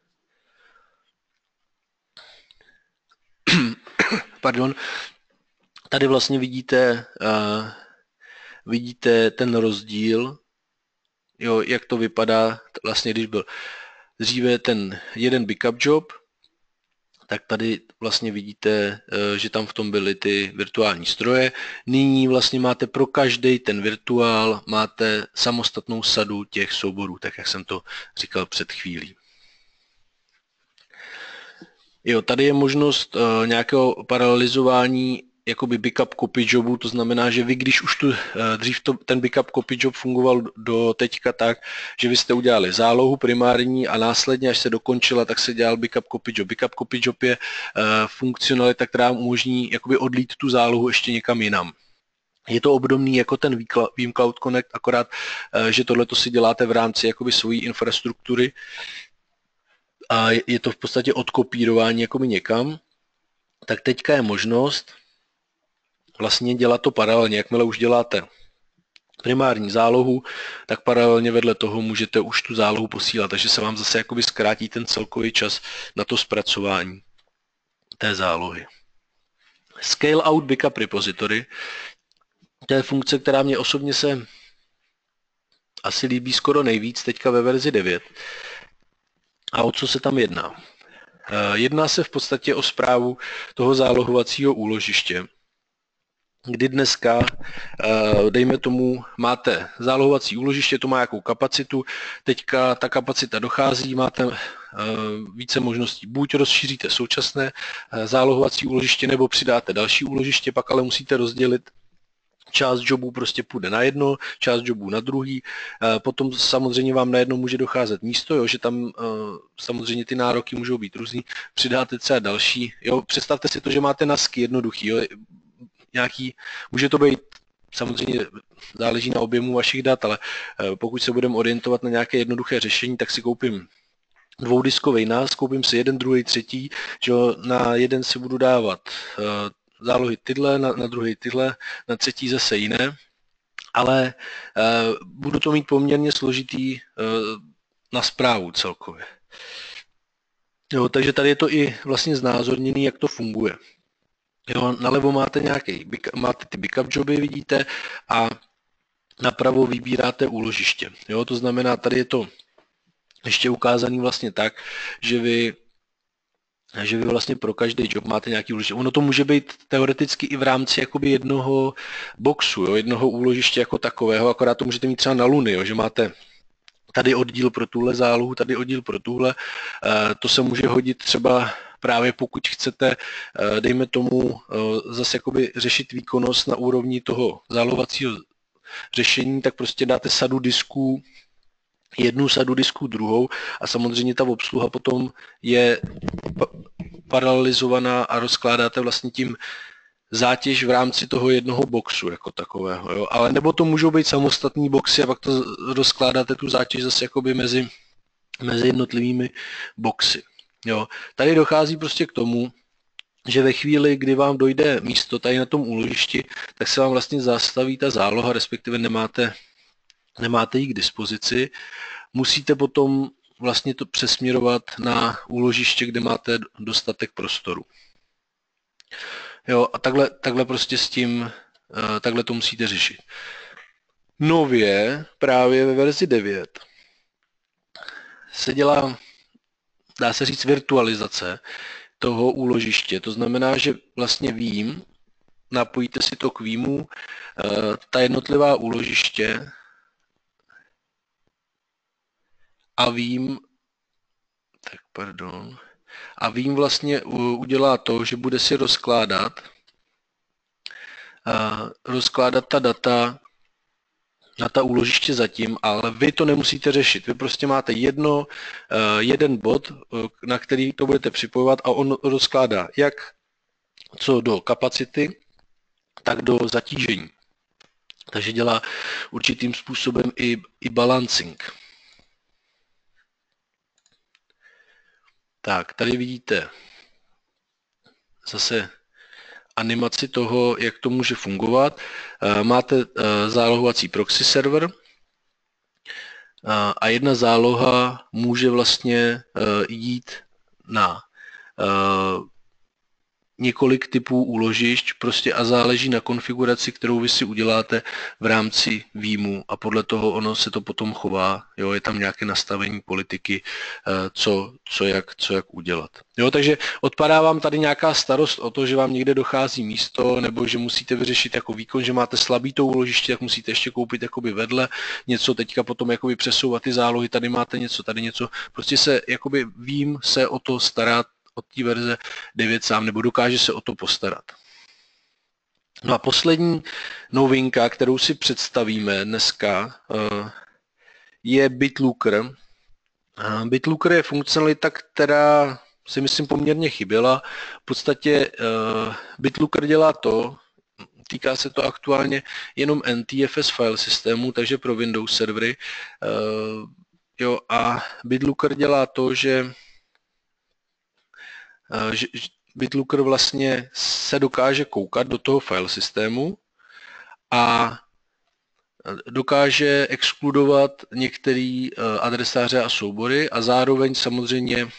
Pardon. Tady vlastně vidíte, uh, vidíte ten rozdíl, jo, jak to vypadá, vlastně když byl dříve ten jeden backup job, tak tady vlastně vidíte, že tam v tom byly ty virtuální stroje. Nyní vlastně máte pro každý ten virtuál, máte samostatnou sadu těch souborů, tak jak jsem to říkal před chvílí. Jo, tady je možnost uh, nějakého paralelizování jakoby backup copy jobu, to znamená, že vy, když už tu, dřív to, ten backup copy job fungoval do teďka tak, že vy jste udělali zálohu primární a následně, až se dokončila, tak se dělal backup copy job. Backup copy job je uh, funkcionalita, která umožní jakoby odlít tu zálohu ještě někam jinam. Je to obdobný jako ten Veeam Cloud Connect, akorát, uh, že tohleto si děláte v rámci jakoby svojí infrastruktury a je to v podstatě odkopírování jakoby někam. Tak teďka je možnost vlastně dělat to paralelně. Jakmile už děláte primární zálohu, tak paralelně vedle toho můžete už tu zálohu posílat, takže se vám zase jakoby zkrátí ten celkový čas na to zpracování té zálohy. Scale out backup repository, to je funkce, která mě osobně se asi líbí skoro nejvíc teďka ve verzi devět. A o co se tam jedná? Jedná se v podstatě o správu toho zálohovacího úložiště, kdy dneska, dejme tomu, máte zálohovací úložiště, to má jakou kapacitu, teďka ta kapacita dochází, máte více možností, buď rozšíříte současné zálohovací úložiště, nebo přidáte další úložiště, pak ale musíte rozdělit část jobů prostě půjde na jedno, část jobů na druhý, potom samozřejmě vám na jedno může docházet místo, jo, že tam samozřejmě ty nároky můžou být různý, přidáte třeba další, jo, představte si to, že máte nasky jednoduchý, jo, nějaký, může to být, samozřejmě záleží na objemu vašich dat, ale pokud se budeme orientovat na nějaké jednoduché řešení, tak si koupím dvoudiskový N A S, koupím si jeden, druhý, třetí, že na jeden si budu dávat zálohy tyhle, na, na druhý tyhle, na třetí zase jiné, ale uh, budu to mít poměrně složitý uh, na správu celkově. Jo, takže tady je to i vlastně znázorněný, jak to funguje. Jo, nalevo máte nějaký, máte ty backup joby, vidíte, a napravo vybíráte úložiště. Jo, to znamená, tady je to ještě ukázaný vlastně tak, že vy že vy vlastně pro každý job máte nějaký úložiště. Ono to může být teoreticky i v rámci jakoby jednoho boxu, jo, jednoho úložiště jako takového, akorát to můžete mít třeba na luny, jo, že máte tady oddíl pro tuhle zálohu, tady oddíl pro tuhle. E, to se může hodit třeba právě pokud chcete, e, dejme tomu, e, zase jakoby řešit výkonnost na úrovni toho zálohovacího řešení, tak prostě dáte sadu disků, jednu sadu disků druhou a samozřejmě ta obsluha potom je paralelizovaná a rozkládáte vlastně tím zátěž v rámci toho jednoho boxu jako takového. Jo? Ale nebo to můžou být samostatní boxy a pak to rozkládáte tu zátěž zase jakoby mezi, mezi jednotlivými boxy. Jo. Tady dochází prostě k tomu, že ve chvíli, kdy vám dojde místo tady na tom úložišti, tak se vám vlastně zastaví ta záloha, respektive nemáte, nemáte ji k dispozici. Musíte potom vlastně to přesměrovat na úložiště, kde máte dostatek prostoru. Jo, a takhle, takhle prostě s tím, takhle to musíte řešit. Nově, právě ve verzi devět, se dělá, dá se říct, virtualizace toho úložiště. To znamená, že vlastně vím, napojíte si to k výmu, ta jednotlivá úložiště a vím, tak pardon, a vím vlastně udělá to, že bude si rozkládat, rozkládat ta data na ta úložiště zatím, ale vy to nemusíte řešit. Vy prostě máte jedno, jeden bod, na který to budete připojovat a on rozkládá jak co do kapacity, tak do zatížení. Takže dělá určitým způsobem i, i balancing. Tak, tady vidíte zase animaci toho, jak to může fungovat. Máte zálohovací proxy server a jedna záloha může vlastně jít na několik typů úložišť prostě a záleží na konfiguraci, kterou vy si uděláte v rámci výjmu a podle toho ono se to potom chová. Jo, je tam nějaké nastavení politiky, co, co, jak, co jak udělat. Jo, takže odpadá vám tady nějaká starost o to, že vám někde dochází místo nebo že musíte vyřešit jako výkon, že máte slabý to úložiště, tak musíte ještě koupit jakoby vedle něco, teďka potom jakoby přesouvat ty zálohy, tady máte něco, tady něco. Prostě se jakoby vím se o to starat od té verze devět sám, nebo dokáže se o to postarat. No a poslední novinka, kterou si představíme dneska, je BitLooker. BitLooker je funkcionalita, která si myslím poměrně chyběla. V podstatě BitLooker dělá to, týká se to aktuálně jenom N T F S file systému, takže pro Windows servery. Jo, a BitLooker dělá to, že že BitLooker vlastně se dokáže koukat do toho file systému a dokáže exkludovat některé adresáře a soubory a zároveň samozřejmě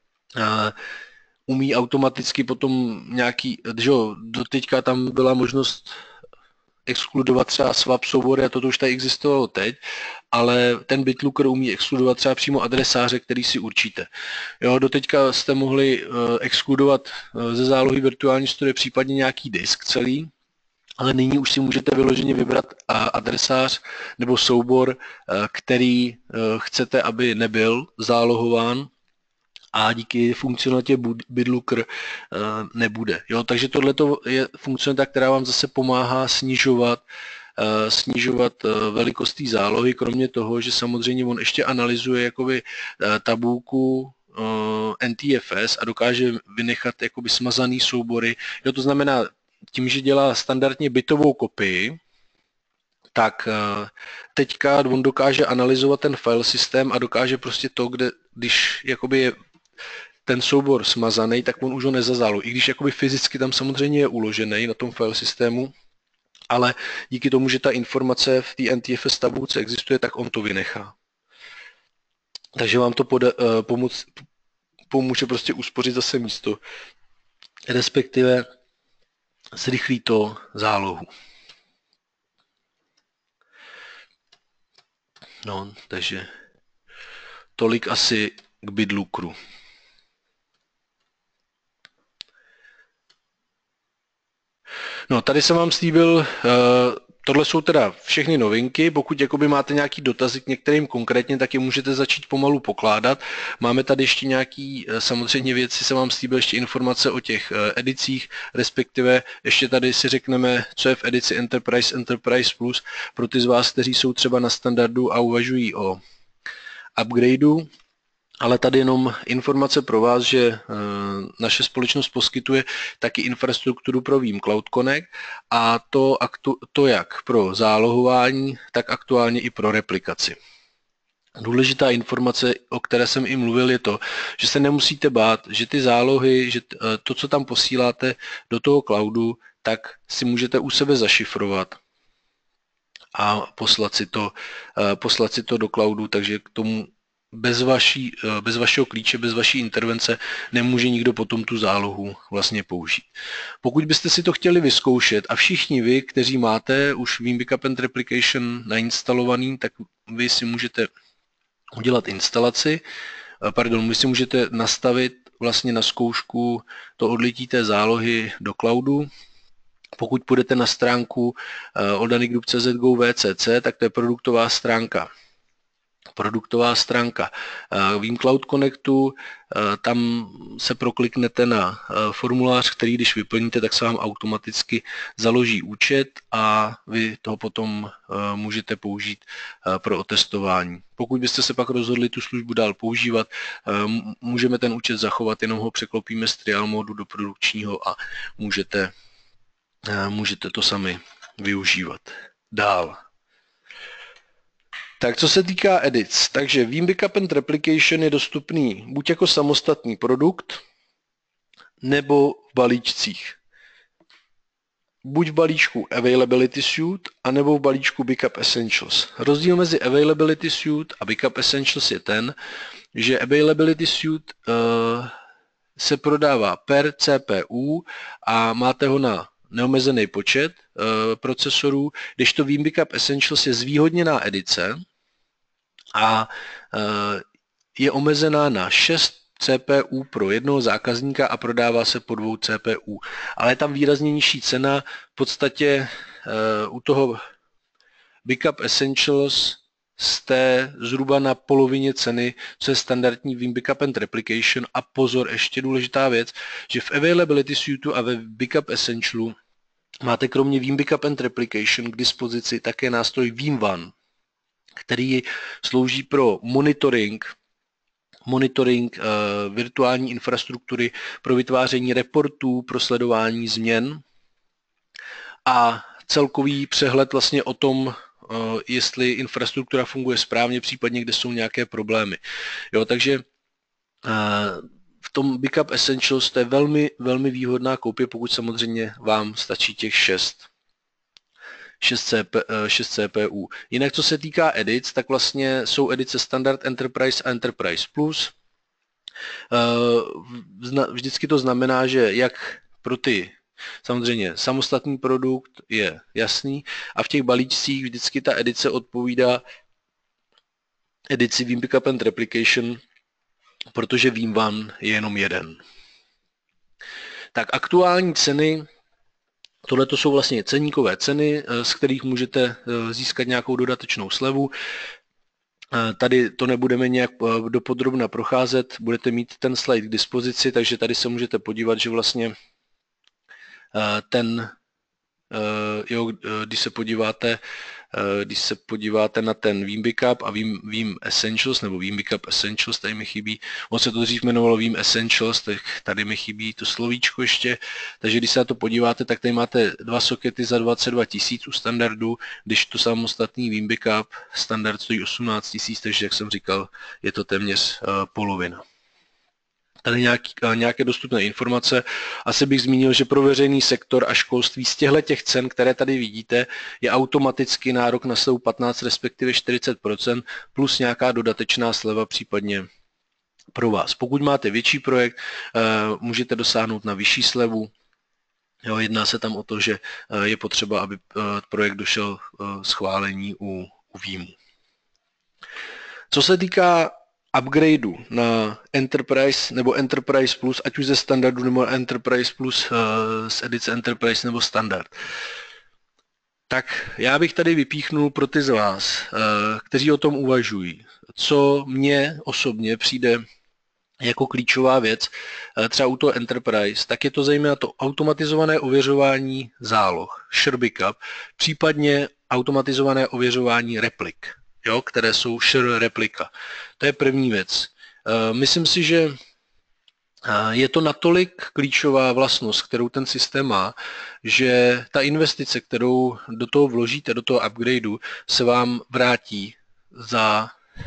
umí automaticky potom nějaký, že jo, doteďka tam byla možnost exkludovat třeba swap soubory a toto už tady existovalo teď, ale ten BitLooker umí exkludovat třeba přímo adresáře, který si určíte. Jo, doteďka jste mohli uh, exkludovat uh, ze zálohy virtuální stroje případně nějaký disk celý, ale nyní už si můžete vyloženě vybrat uh, adresář nebo soubor, uh, který uh, chcete, aby nebyl zálohován a díky funkcionalitě BitLooker nebude. Jo, takže tohle je funkcionalita, která vám zase pomáhá snižovat, snižovat velikost té zálohy, kromě toho, že samozřejmě on ještě analyzuje jakoby tabulku N T F S a dokáže vynechat jakoby smazaný soubory. Jo, to znamená, tím, že dělá standardně bitovou kopii, tak teďka on dokáže analyzovat ten file systém a dokáže prostě to, kde, když jakoby je ten soubor smazaný, tak on už ho nezazáluje. I když jakoby fyzicky tam samozřejmě je uložený na tom file systému, ale díky tomu, že ta informace v té N T F S tabulce existuje, tak on to vynechá. Takže vám to poda, pomoc, pomůže prostě uspořit zase místo, respektive zrychlí to zálohu. No, takže tolik asi k BitLookeru. No, tady jsem vám slíbil, tohle jsou teda všechny novinky, pokud jakoby máte nějaký dotazy k některým konkrétně, tak je můžete začít pomalu pokládat. Máme tady ještě nějaký, samozřejmě věci, jsem vám slíbil ještě informace o těch edicích, respektive ještě tady si řekneme, co je v edici Enterprise, Enterprise Plus, pro ty z vás, kteří jsou třeba na standardu a uvažují o upgradeu. Ale tady jenom informace pro vás, že naše společnost poskytuje taky infrastrukturu pro Veeam Cloud Connect a to, to jak pro zálohování, tak aktuálně i pro replikaci. Důležitá informace, o které jsem i mluvil, je to, že se nemusíte bát, že ty zálohy, že to, co tam posíláte do toho cloudu, tak si můžete u sebe zašifrovat a poslat si to, poslat si to do cloudu, takže k tomu bez, vaší, bez vašeho klíče, bez vaší intervence nemůže nikdo potom tu zálohu vlastně použít. Pokud byste si to chtěli vyzkoušet a všichni vy, kteří máte už Veeam Backup and Replication nainstalovaný, tak vy si můžete udělat instalaci, pardon, vy si můžete nastavit vlastně na zkoušku to odlití té zálohy do cloudu. Pokud půjdete na stránku odanikgroup tečka cz go v c c, tak to je produktová stránka. Produktová stránka Veeam Cloud Connectu, tam se prokliknete na formulář, který když vyplníte, tak se vám automaticky založí účet a vy toho potom můžete použít pro otestování. Pokud byste se pak rozhodli tu službu dál používat, můžeme ten účet zachovat, jenom ho překlopíme z trial modu do produkčního a můžete, můžete to sami využívat dál. Tak co se týká edits, takže Veeam Backup and Replication je dostupný buď jako samostatný produkt, nebo v balíčcích. Buď v balíčku Availability Suite, anebo v balíčku Backup Essentials. Rozdíl mezi Availability Suite a Backup Essentials je ten, že Availability Suite uh, se prodává per C P U a máte ho na neomezený počet uh, procesorů, když to Veeam Backup Essentials je zvýhodněná edice a uh, je omezená na šest C P U pro jednoho zákazníka a prodává se po dvou C P U. Ale je tam výrazně nižší cena, v podstatě uh, u toho Backup Essentials jste zhruba na polovině ceny, co je standardní Veeam Backup and Replication. A pozor, ještě důležitá věc, že v Availability Suite a ve Backup Essentialu máte kromě Veeam Backup and Replication k dispozici také nástroj Veeam One, který slouží pro monitoring, monitoring uh, virtuální infrastruktury, pro vytváření reportů, pro sledování změn a celkový přehled vlastně o tom, Uh, jestli infrastruktura funguje správně, případně kde jsou nějaké problémy. Jo, takže uh, v tom Backup Essentials to je velmi, velmi výhodná koupě, pokud samozřejmě vám stačí těch šest, šest C P U. Jinak co se týká edits, tak vlastně jsou edice Standard, Enterprise a Enterprise Plus. Uh, vždycky to znamená, že jak pro ty samozřejmě samostatný produkt je jasný a v těch balíčcích vždycky ta edice odpovídá edici Veeam Backup and Replication, protože Veeam One je jenom jeden. Tak aktuální ceny, tohle to jsou vlastně ceníkové ceny, z kterých můžete získat nějakou dodatečnou slevu. Tady to nebudeme nějak dopodrobna procházet, budete mít ten slide k dispozici, takže tady se můžete podívat, že vlastně ten, jo, když se podíváte, když se podíváte na ten Veeam Backup a Veeam, Veeam Essentials, nebo Veeam Backup Essentials, tady mi chybí, on se to dřív jmenovalo Veeam Essentials, tak tady mi chybí to slovíčko ještě, takže když se na to podíváte, tak tady máte dva sokety za dvacet dva tisíc u standardu, když to samostatný Veeam Backup standard stojí osmnáct tisíc, takže jak jsem říkal, je to téměř polovina. Tady nějaký, nějaké dostupné informace. Asi bych zmínil, že pro veřejný sektor a školství z těchto těch cen, které tady vidíte, je automaticky nárok na slevu patnáct, respektive čtyřicet procent plus nějaká dodatečná sleva případně pro vás. Pokud máte větší projekt, můžete dosáhnout na vyšší slevu. Jo, jedná se tam o to, že je potřeba, aby projekt došel schválení u, u Veeamu. Co se týká upgradeu na Enterprise nebo Enterprise Plus, ať už ze standardu nebo Enterprise Plus uh, z edice Enterprise nebo standard. Tak já bych tady vypíchnul pro ty z vás, uh, kteří o tom uvažují, co mně osobně přijde jako klíčová věc, uh, třeba u toho Enterprise, tak je to zejména to automatizované ověřování záloh, Sure Backup, případně automatizované ověřování replik, jo, které jsou Sure replika. To je první věc. Myslím si, že je to natolik klíčová vlastnost, kterou ten systém má, že ta investice, kterou do toho vložíte, do toho upgradeu, se vám vrátí za,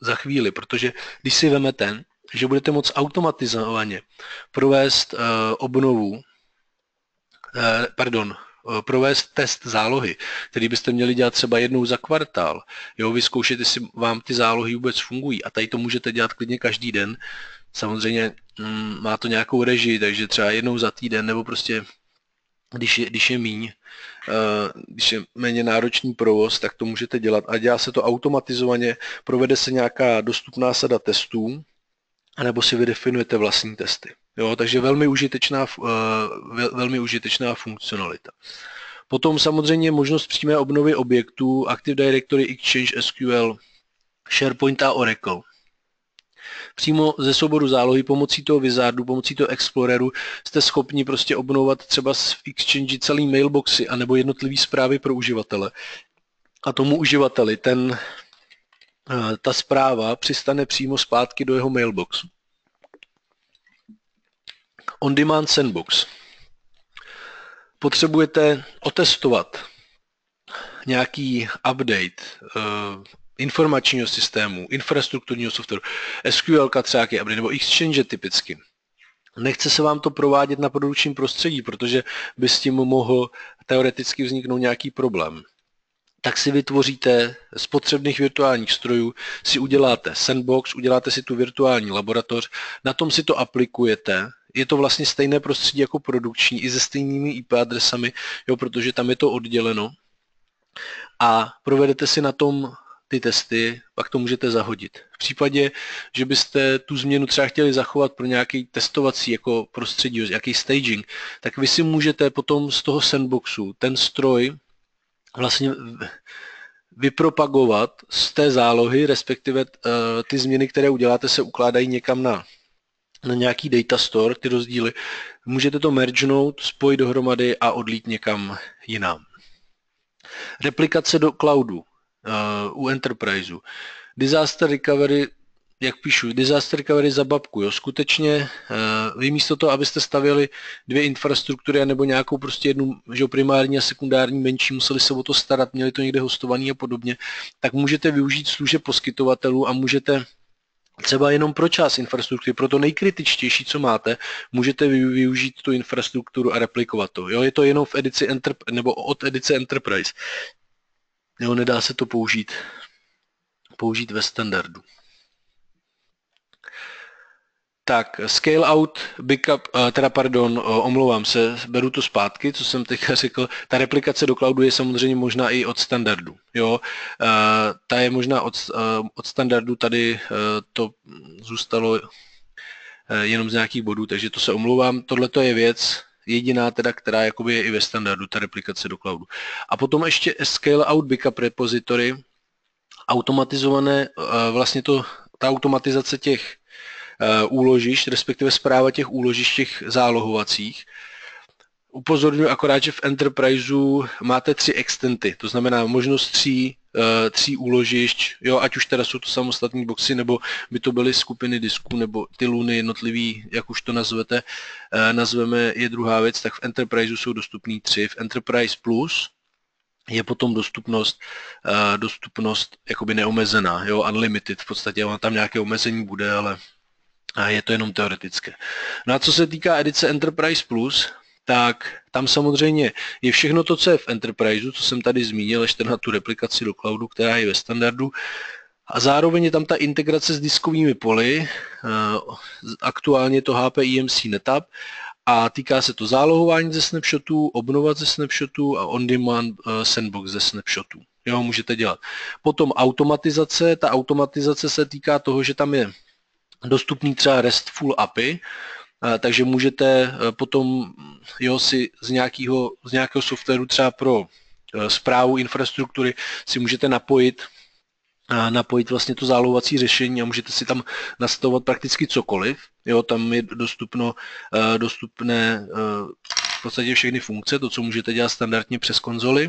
za chvíli, protože když si vemete, že budete moct automatizovaně provést uh, obnovu, uh, pardon, uh, provést test zálohy, který byste měli dělat třeba jednou za kvartál, jo, vyzkoušet, jestli vám ty zálohy vůbec fungují a tady to můžete dělat klidně každý den. Samozřejmě mm, má to nějakou režii, takže třeba jednou za týden, nebo prostě když je, když je míň, uh, když je méně náročný provoz, tak to můžete dělat a dělá se to automatizovaně, provede se nějaká dostupná sada testů, anebo si vydefinujete vlastní testy. Jo, takže velmi užitečná, uh, velmi užitečná funkcionalita. Potom samozřejmě možnost přímé obnovy objektů, Active Directory, Exchange, S Q L, SharePoint a Oracle. Přímo ze souboru zálohy pomocí toho Wizardu, pomocí toho Exploreru jste schopni prostě obnovovat třeba v Exchange celý mailboxy anebo jednotlivé zprávy pro uživatele. A tomu uživateli ten, ta zpráva přistane přímo zpátky do jeho mailboxu. On-demand sandbox. Potřebujete otestovat nějaký update uh, informačního systému, infrastrukturního softwaru, S Q L třeba jaký update, nebo Exchange typicky. Nechce se vám to provádět na produkčním prostředí, protože by s tím mohl teoreticky vzniknout nějaký problém. Tak si vytvoříte z potřebných virtuálních strojů, si uděláte sandbox, uděláte si tu virtuální laboratoř, na tom si to aplikujete. Je to vlastně stejné prostředí jako produkční, i se stejnými I P adresami, jo, protože tam je to odděleno. A provedete si na tom ty testy, pak to můžete zahodit. V případě, že byste tu změnu třeba chtěli zachovat pro nějaký testovací jako prostředí, nějaký staging, tak vy si můžete potom z toho sandboxu ten stroj vlastně vypropagovat z té zálohy, respektive ty změny, které uděláte, se ukládají někam na, na nějaký data store, ty rozdíly. Můžete to mergenout, spojit dohromady a odlít někam jinam. Replikace do cloudu uh, u Enterpriseu. Disaster recovery, jak píšu, disaster recovery za babku, jo. Skutečně uh, vy místo toho, abyste stavěli dvě infrastruktury nebo nějakou prostě jednu, že primární a sekundární menší, museli se o to starat, měli to někde hostovaný a podobně, tak můžete využít služeb poskytovatelů a můžete třeba jenom pro část infrastruktury, pro to nejkritičtější, co máte, můžete využít tu infrastrukturu a replikovat to. Jo, je to jenom v edici Enter, nebo od edice Enterprise. Jo, nedá se to použít, použít ve standardu. Tak, scale out, backup, teda pardon, omlouvám se, beru to zpátky, co jsem teď řekl. Ta replikace do cloudu je samozřejmě možná i od standardu. Jo? Ta je možná od, od standardu, tady to zůstalo jenom z nějakých bodů, takže to se omlouvám. Tohle je věc jediná, teda, která jakoby je i ve standardu, ta replikace do cloudu. A potom ještě scale out backup repository, automatizované, vlastně to, ta automatizace těch úložišť, respektive správa těch úložišť těch zálohovacích. Upozorňuji akorát, že v Enterpriseu máte tři extenty, to znamená možnost tří, tří úložišť, jo, ať už teda jsou to samostatní boxy, nebo by to byly skupiny disků, nebo ty luny jednotlivý, jak už to nazvete, nazveme je druhá věc, tak v Enterpriseu jsou dostupný tři. V Enterprise Plus je potom dostupnost, dostupnost jakoby neomezená, jo, unlimited, v podstatě ona tam nějaké omezení bude, ale a je to jenom teoretické. No a co se týká edice Enterprise Plus, tak tam samozřejmě je všechno to, co je v Enterpriseu, co jsem tady zmínil, ještě na tu replikaci do cloudu, která je ve standardu. A zároveň je tam ta integrace s diskovými poli, aktuálně to H P I M C NetApp, a týká se to zálohování ze snapshotů, obnovat ze snapshotů a on-demand sandbox ze snapshotů. Jo, můžete dělat. Potom automatizace, ta automatizace se týká toho, že tam je dostupný třeba RESTful A P I, takže můžete potom jo, si z nějakého, z nějakého softwaru třeba pro správu infrastruktury si můžete napojit, napojit vlastně to zálohovací řešení a můžete si tam nastavovat prakticky cokoliv. Jo, tam je dostupno, dostupné v podstatě všechny funkce, to, co můžete dělat standardně přes konzoli.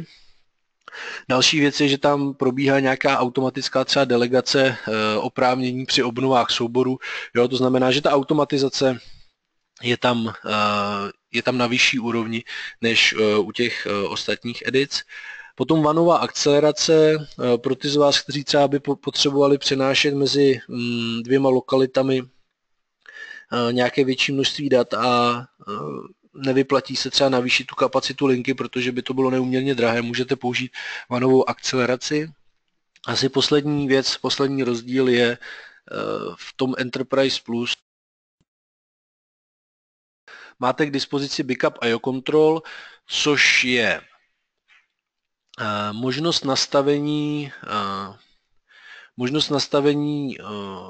Další věc je, že tam probíhá nějaká automatická třeba delegace e, oprávnění při obnovách souboru. Jo, to znamená, že ta automatizace je tam, e, je tam na vyšší úrovni než e, u těch e, ostatních edic. Potom vanová akcelerace pro ty z vás, kteří třeba by potřebovali přenášet mezi dvěma lokalitami nějaké větší množství dat a nevyplatí se třeba navýšit tu kapacitu linky, protože by to bylo neúměrně drahé, můžete použít vanovou akceleraci. Asi poslední věc, poslední rozdíl je v tom Enterprise Plus. Máte k dispozici Backup I O Control, což je možnost nastavení, možnost nastavení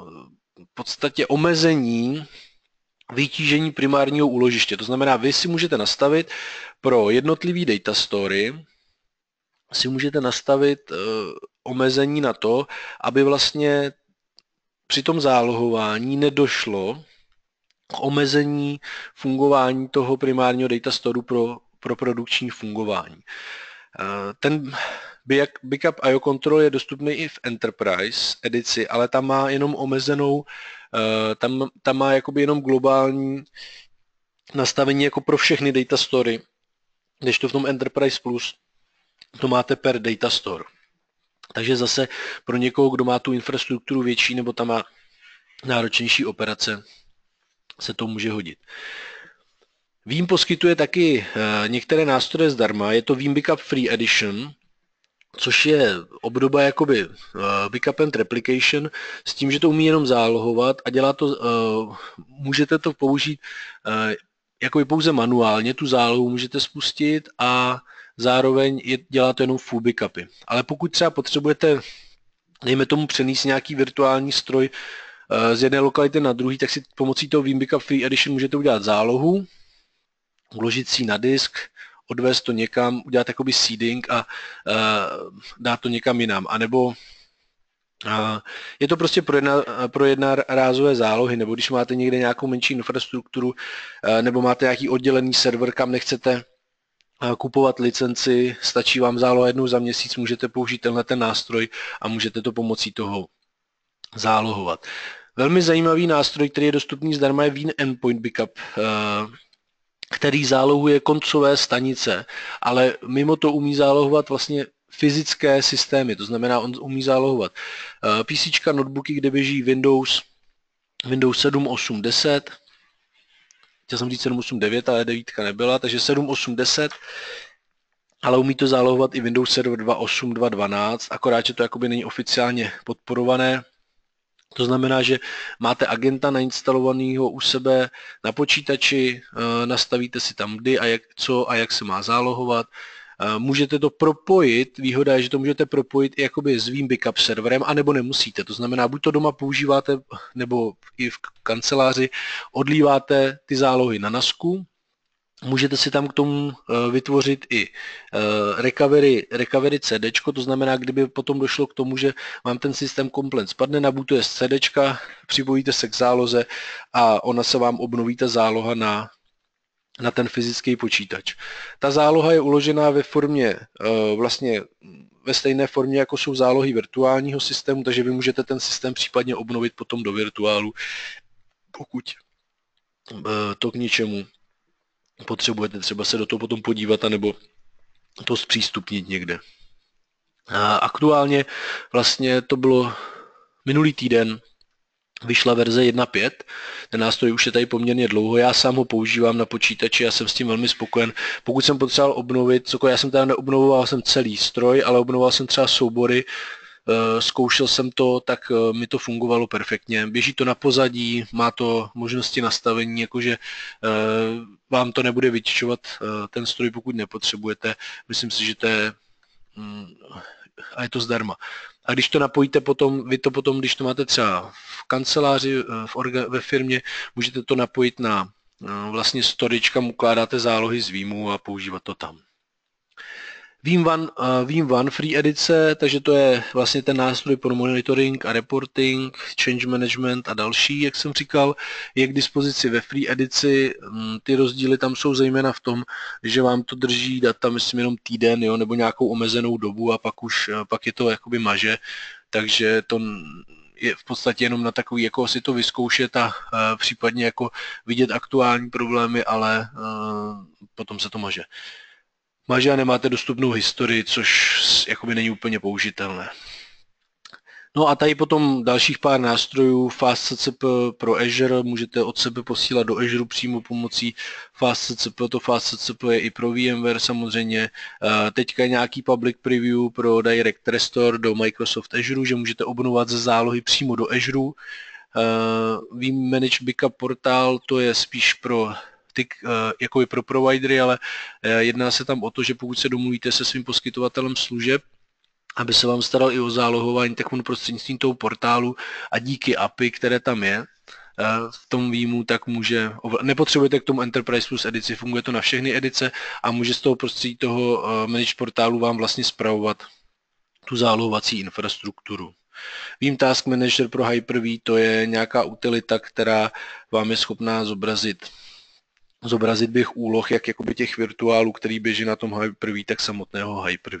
v podstatě omezení vytížení primárního úložiště. To znamená, vy si můžete nastavit pro jednotlivý data story, si můžete nastavit omezení na to, aby vlastně při tom zálohování nedošlo k omezení fungování toho primárního data storu pro, pro produkční fungování. Ten Backup I O Control je dostupný i v Enterprise edici, ale tam má jenom omezenou, tam, tam má jakoby jenom globální nastavení jako pro všechny data story, kdežto v tom Enterprise Plus to máte per data store. Takže zase pro někoho, kdo má tu infrastrukturu větší nebo tam má náročnější operace, se to může hodit. Veeam poskytuje taky některé nástroje zdarma, je to Veeam Backup Free Edition, což je obdoba jakoby Backup and Replication, s tím, že to umí jenom zálohovat a dělá to, můžete to použít jakoby pouze manuálně, tu zálohu můžete spustit a zároveň je, dělá to jenom full backupy. Ale pokud třeba potřebujete, dejme tomu, přenést nějaký virtuální stroj z jedné lokality na druhý, tak si pomocí toho Veeam Backup Free Edition můžete udělat zálohu, uložit si na disk, odvést to někam, udělat jakoby seeding a uh, dát to někam jinam. A nebo uh, je to prostě pro, jedna, pro jednorázové zálohy, nebo když máte někde nějakou menší infrastrukturu, uh, nebo máte nějaký oddělený server, kam nechcete uh, kupovat licenci, stačí vám záloha jednou za měsíc, můžete použít tenhle ten nástroj a můžete to pomocí toho zálohovat. Velmi zajímavý nástroj, který je dostupný zdarma, je Veeam Endpoint Backup, uh, který zálohuje koncové stanice, ale mimo to umí zálohovat vlastně fyzické systémy, to znamená, on umí zálohovat PCčka, notebooky, kde běží Windows, Windows sedm, osm, deset, chtěl jsem říct sedm, osm, devět, ale devítka nebyla, takže sedm, osm, deset, ale umí to zálohovat i Windows Server dva, osm, dva, dvanáct, akorát, že to jakoby není oficiálně podporované. To znamená, že máte agenta nainstalovaného u sebe na počítači, nastavíte si tam kdy a jak, co a jak se má zálohovat. Můžete to propojit, výhoda je, že to můžete propojit i jakoby s Veeam Backup serverem, anebo nemusíte. To znamená, buď to doma používáte, nebo i v kanceláři odlíváte ty zálohy na nasku. Můžete si tam k tomu vytvořit i recovery, recovery C D, to znamená, kdyby potom došlo k tomu, že vám ten systém komplet spadne, nabootuje z C D, připojíte se k záloze a ona se vám obnoví ta záloha na, na ten fyzický počítač. Ta záloha je uložená ve formě, vlastně ve stejné formě, jako jsou zálohy virtuálního systému, takže vy můžete ten systém případně obnovit potom do virtuálu, pokud to k ničemu potřebujete třeba se do toho potom podívat anebo to zpřístupnit někde. A aktuálně vlastně to bylo minulý týden, vyšla verze jedna tečka pět, ten nástroj už je tady poměrně dlouho, já sám ho používám na počítači, já jsem s tím velmi spokojen. Pokud jsem potřeboval obnovit cokoliv, já jsem teda neobnovoval jsem celý stroj, ale obnovoval jsem třeba soubory, zkoušel jsem to, tak mi to fungovalo perfektně. Běží to na pozadí, má to možnosti nastavení, jakože vám to nebude vyčišťovat ten stroj, pokud nepotřebujete. Myslím si, že to je, a je to zdarma. A když to napojíte potom, vy to potom, když to máte třeba v kanceláři, v orga, ve firmě, můžete to napojit na vlastně storage, kam ukládáte zálohy z Veeamu a používat to tam. Veeam One, uh, Veeam One Free edice, takže to je vlastně ten nástroj pro monitoring a reporting, change management a další, jak jsem říkal, je k dispozici ve Free edici. Ty rozdíly tam jsou zejména v tom, že vám to drží data, myslím, jenom týden, jo, nebo nějakou omezenou dobu a pak už pak je to jakoby maže, takže to je v podstatě jenom na takový, jako si to vyzkoušet a uh, případně jako vidět aktuální problémy, ale uh, potom se to maže. máže a nemáte dostupnou historii, což jakoby není úplně použitelné. No a tady potom dalších pár nástrojů, FastCCP pro Azure, můžete od sebe posílat do Azure přímo pomocí FastCCP, to FastCCP je i pro VMware samozřejmě. Teďka je nějaký public preview pro Direct Restore do Microsoft Azure, že můžete obnovovat ze zálohy přímo do Azure. vManage Backup portál, to je spíš pro ty, jakoby pro providery, ale jedná se tam o to, že pokud se domluvíte se svým poskytovatelem služeb, aby se vám staral i o zálohování, tak on prostřednictvím toho portálu a díky A P I, které tam je v tom výjimu, tak může, nepotřebujete k tomu Enterprise Plus edici, funguje to na všechny edice a může z toho prostředí toho Manage portálu vám vlastně spravovat tu zálohovací infrastrukturu. Vím Task Manager pro Hyper-V, to je nějaká utilita, která vám je schopná zobrazit zobrazit běh úloh, jak jakoby těch virtuálů, který běží na tom Hyper-V, tak samotného Hyper-V.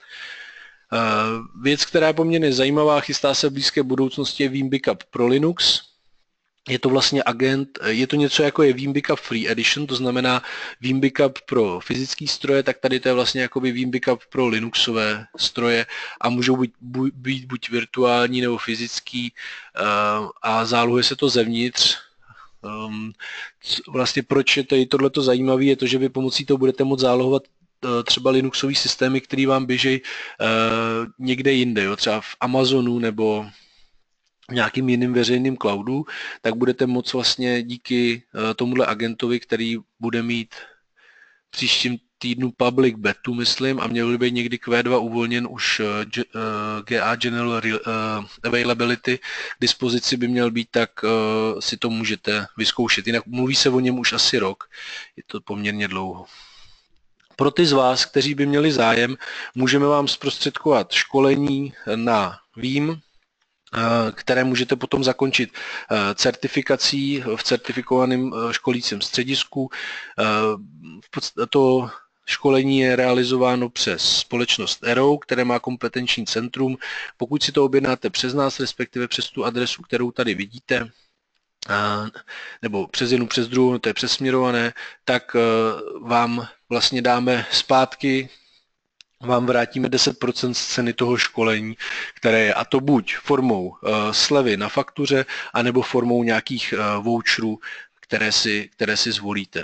Věc, která je poměrně zajímavá, chystá se v blízké budoucnosti, je Veeam Backup pro Linux. Je to vlastně agent, je to něco jako je Veeam Backup Free Edition, to znamená Veeam Backup pro fyzické stroje, tak tady to je vlastně jakoby Veeam Backup pro Linuxové stroje a můžou být, být buď virtuální nebo fyzický a zálohuje se to zevnitř. Vlastně proč je tady tohleto zajímavé, je to, že vy pomocí toho budete moct zálohovat třeba Linuxové systémy, které vám běží uh, někde jinde, jo, třeba v Amazonu nebo nějakým jiným veřejným cloudu, tak budete moct vlastně díky uh, tomuhle agentovi, který bude mít příštím týdnu public betu, myslím, a měl by být někdy Q dva uvolněn už uh, G A General uh, Availability k dispozici by měl být, tak uh, si to můžete vyzkoušet. Jinak mluví se o něm už asi rok, je to poměrně dlouho. Pro ty z vás, kteří by měli zájem, můžeme vám zprostředkovat školení na Veeam, které můžete potom zakončit certifikací v certifikovaném školícím středisku. To školení je realizováno přes společnost Arrow, které má kompetenční centrum. Pokud si to objednáte přes nás, respektive přes tu adresu, kterou tady vidíte, nebo přes jednu, přes druhou, to je přesměrované, tak vám vlastně dáme zpátky, vám vrátíme deset procent z ceny toho školení, které je, a to buď formou slevy na faktuře, anebo formou nějakých voucherů, které si, které si zvolíte.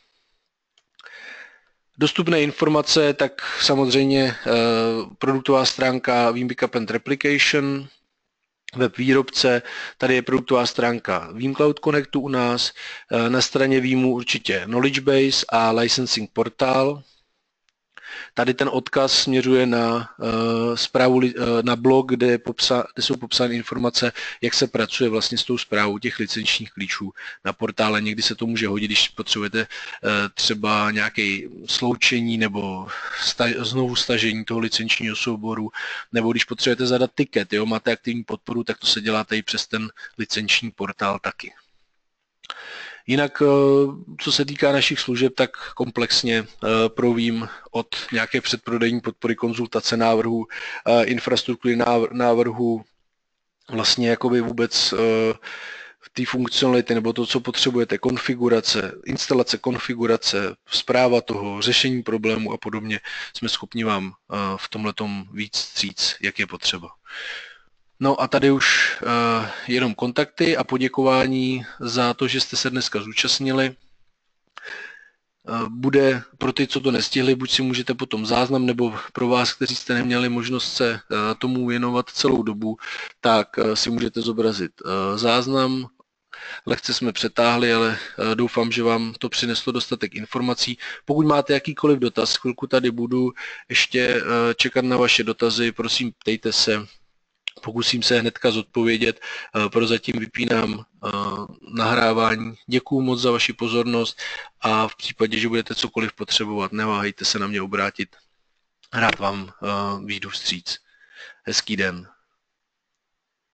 Dostupné informace, tak samozřejmě produktová stránka Veeam Backup and Replication, web výrobce, tady je produktová stránka Veeam Cloud Connectu u nás, na straně Veeamu určitě Knowledge Base a Licensing portál. Tady ten odkaz směřuje na uh, zprávu, uh, na blog, kde, je popsa, kde jsou popsány informace, jak se pracuje vlastně s tou správou těch licenčních klíčů na portále. Někdy se to může hodit, když potřebujete uh, třeba nějaké sloučení nebo sta, znovu stažení toho licenčního souboru, nebo když potřebujete zadat tiket, jo, máte aktivní podporu, tak to se dělá tady přes ten licenční portál taky. Jinak, co se týká našich služeb, tak komplexně pro Veeam od nějaké předprodejní podpory, konzultace návrhů, infrastruktury návrhů, vlastně jakoby vůbec v té funkcionality nebo to, co potřebujete, konfigurace, instalace konfigurace, správa toho, řešení problému a podobně, jsme schopni vám v tomhletom víc vstříc, jak je potřeba. No a tady už uh, jenom kontakty a poděkování za to, že jste se dneska zúčastnili. Uh, bude pro ty, co to nestihli, buď si můžete potom záznam, nebo pro vás, kteří jste neměli možnost se uh, tomu věnovat celou dobu, tak uh, si můžete zobrazit uh, záznam. Lehce jsme přetáhli, ale uh, doufám, že vám to přineslo dostatek informací. Pokud máte jakýkoliv dotaz, chvilku tady budu ještě uh, čekat na vaše dotazy, prosím, ptejte se. Pokusím se hnedka zodpovědět, prozatím vypínám nahrávání. Děkuju moc za vaši pozornost a v případě, že budete cokoliv potřebovat, neváhejte se na mě obrátit. Rád vám vyjdu vstříc. Hezký den.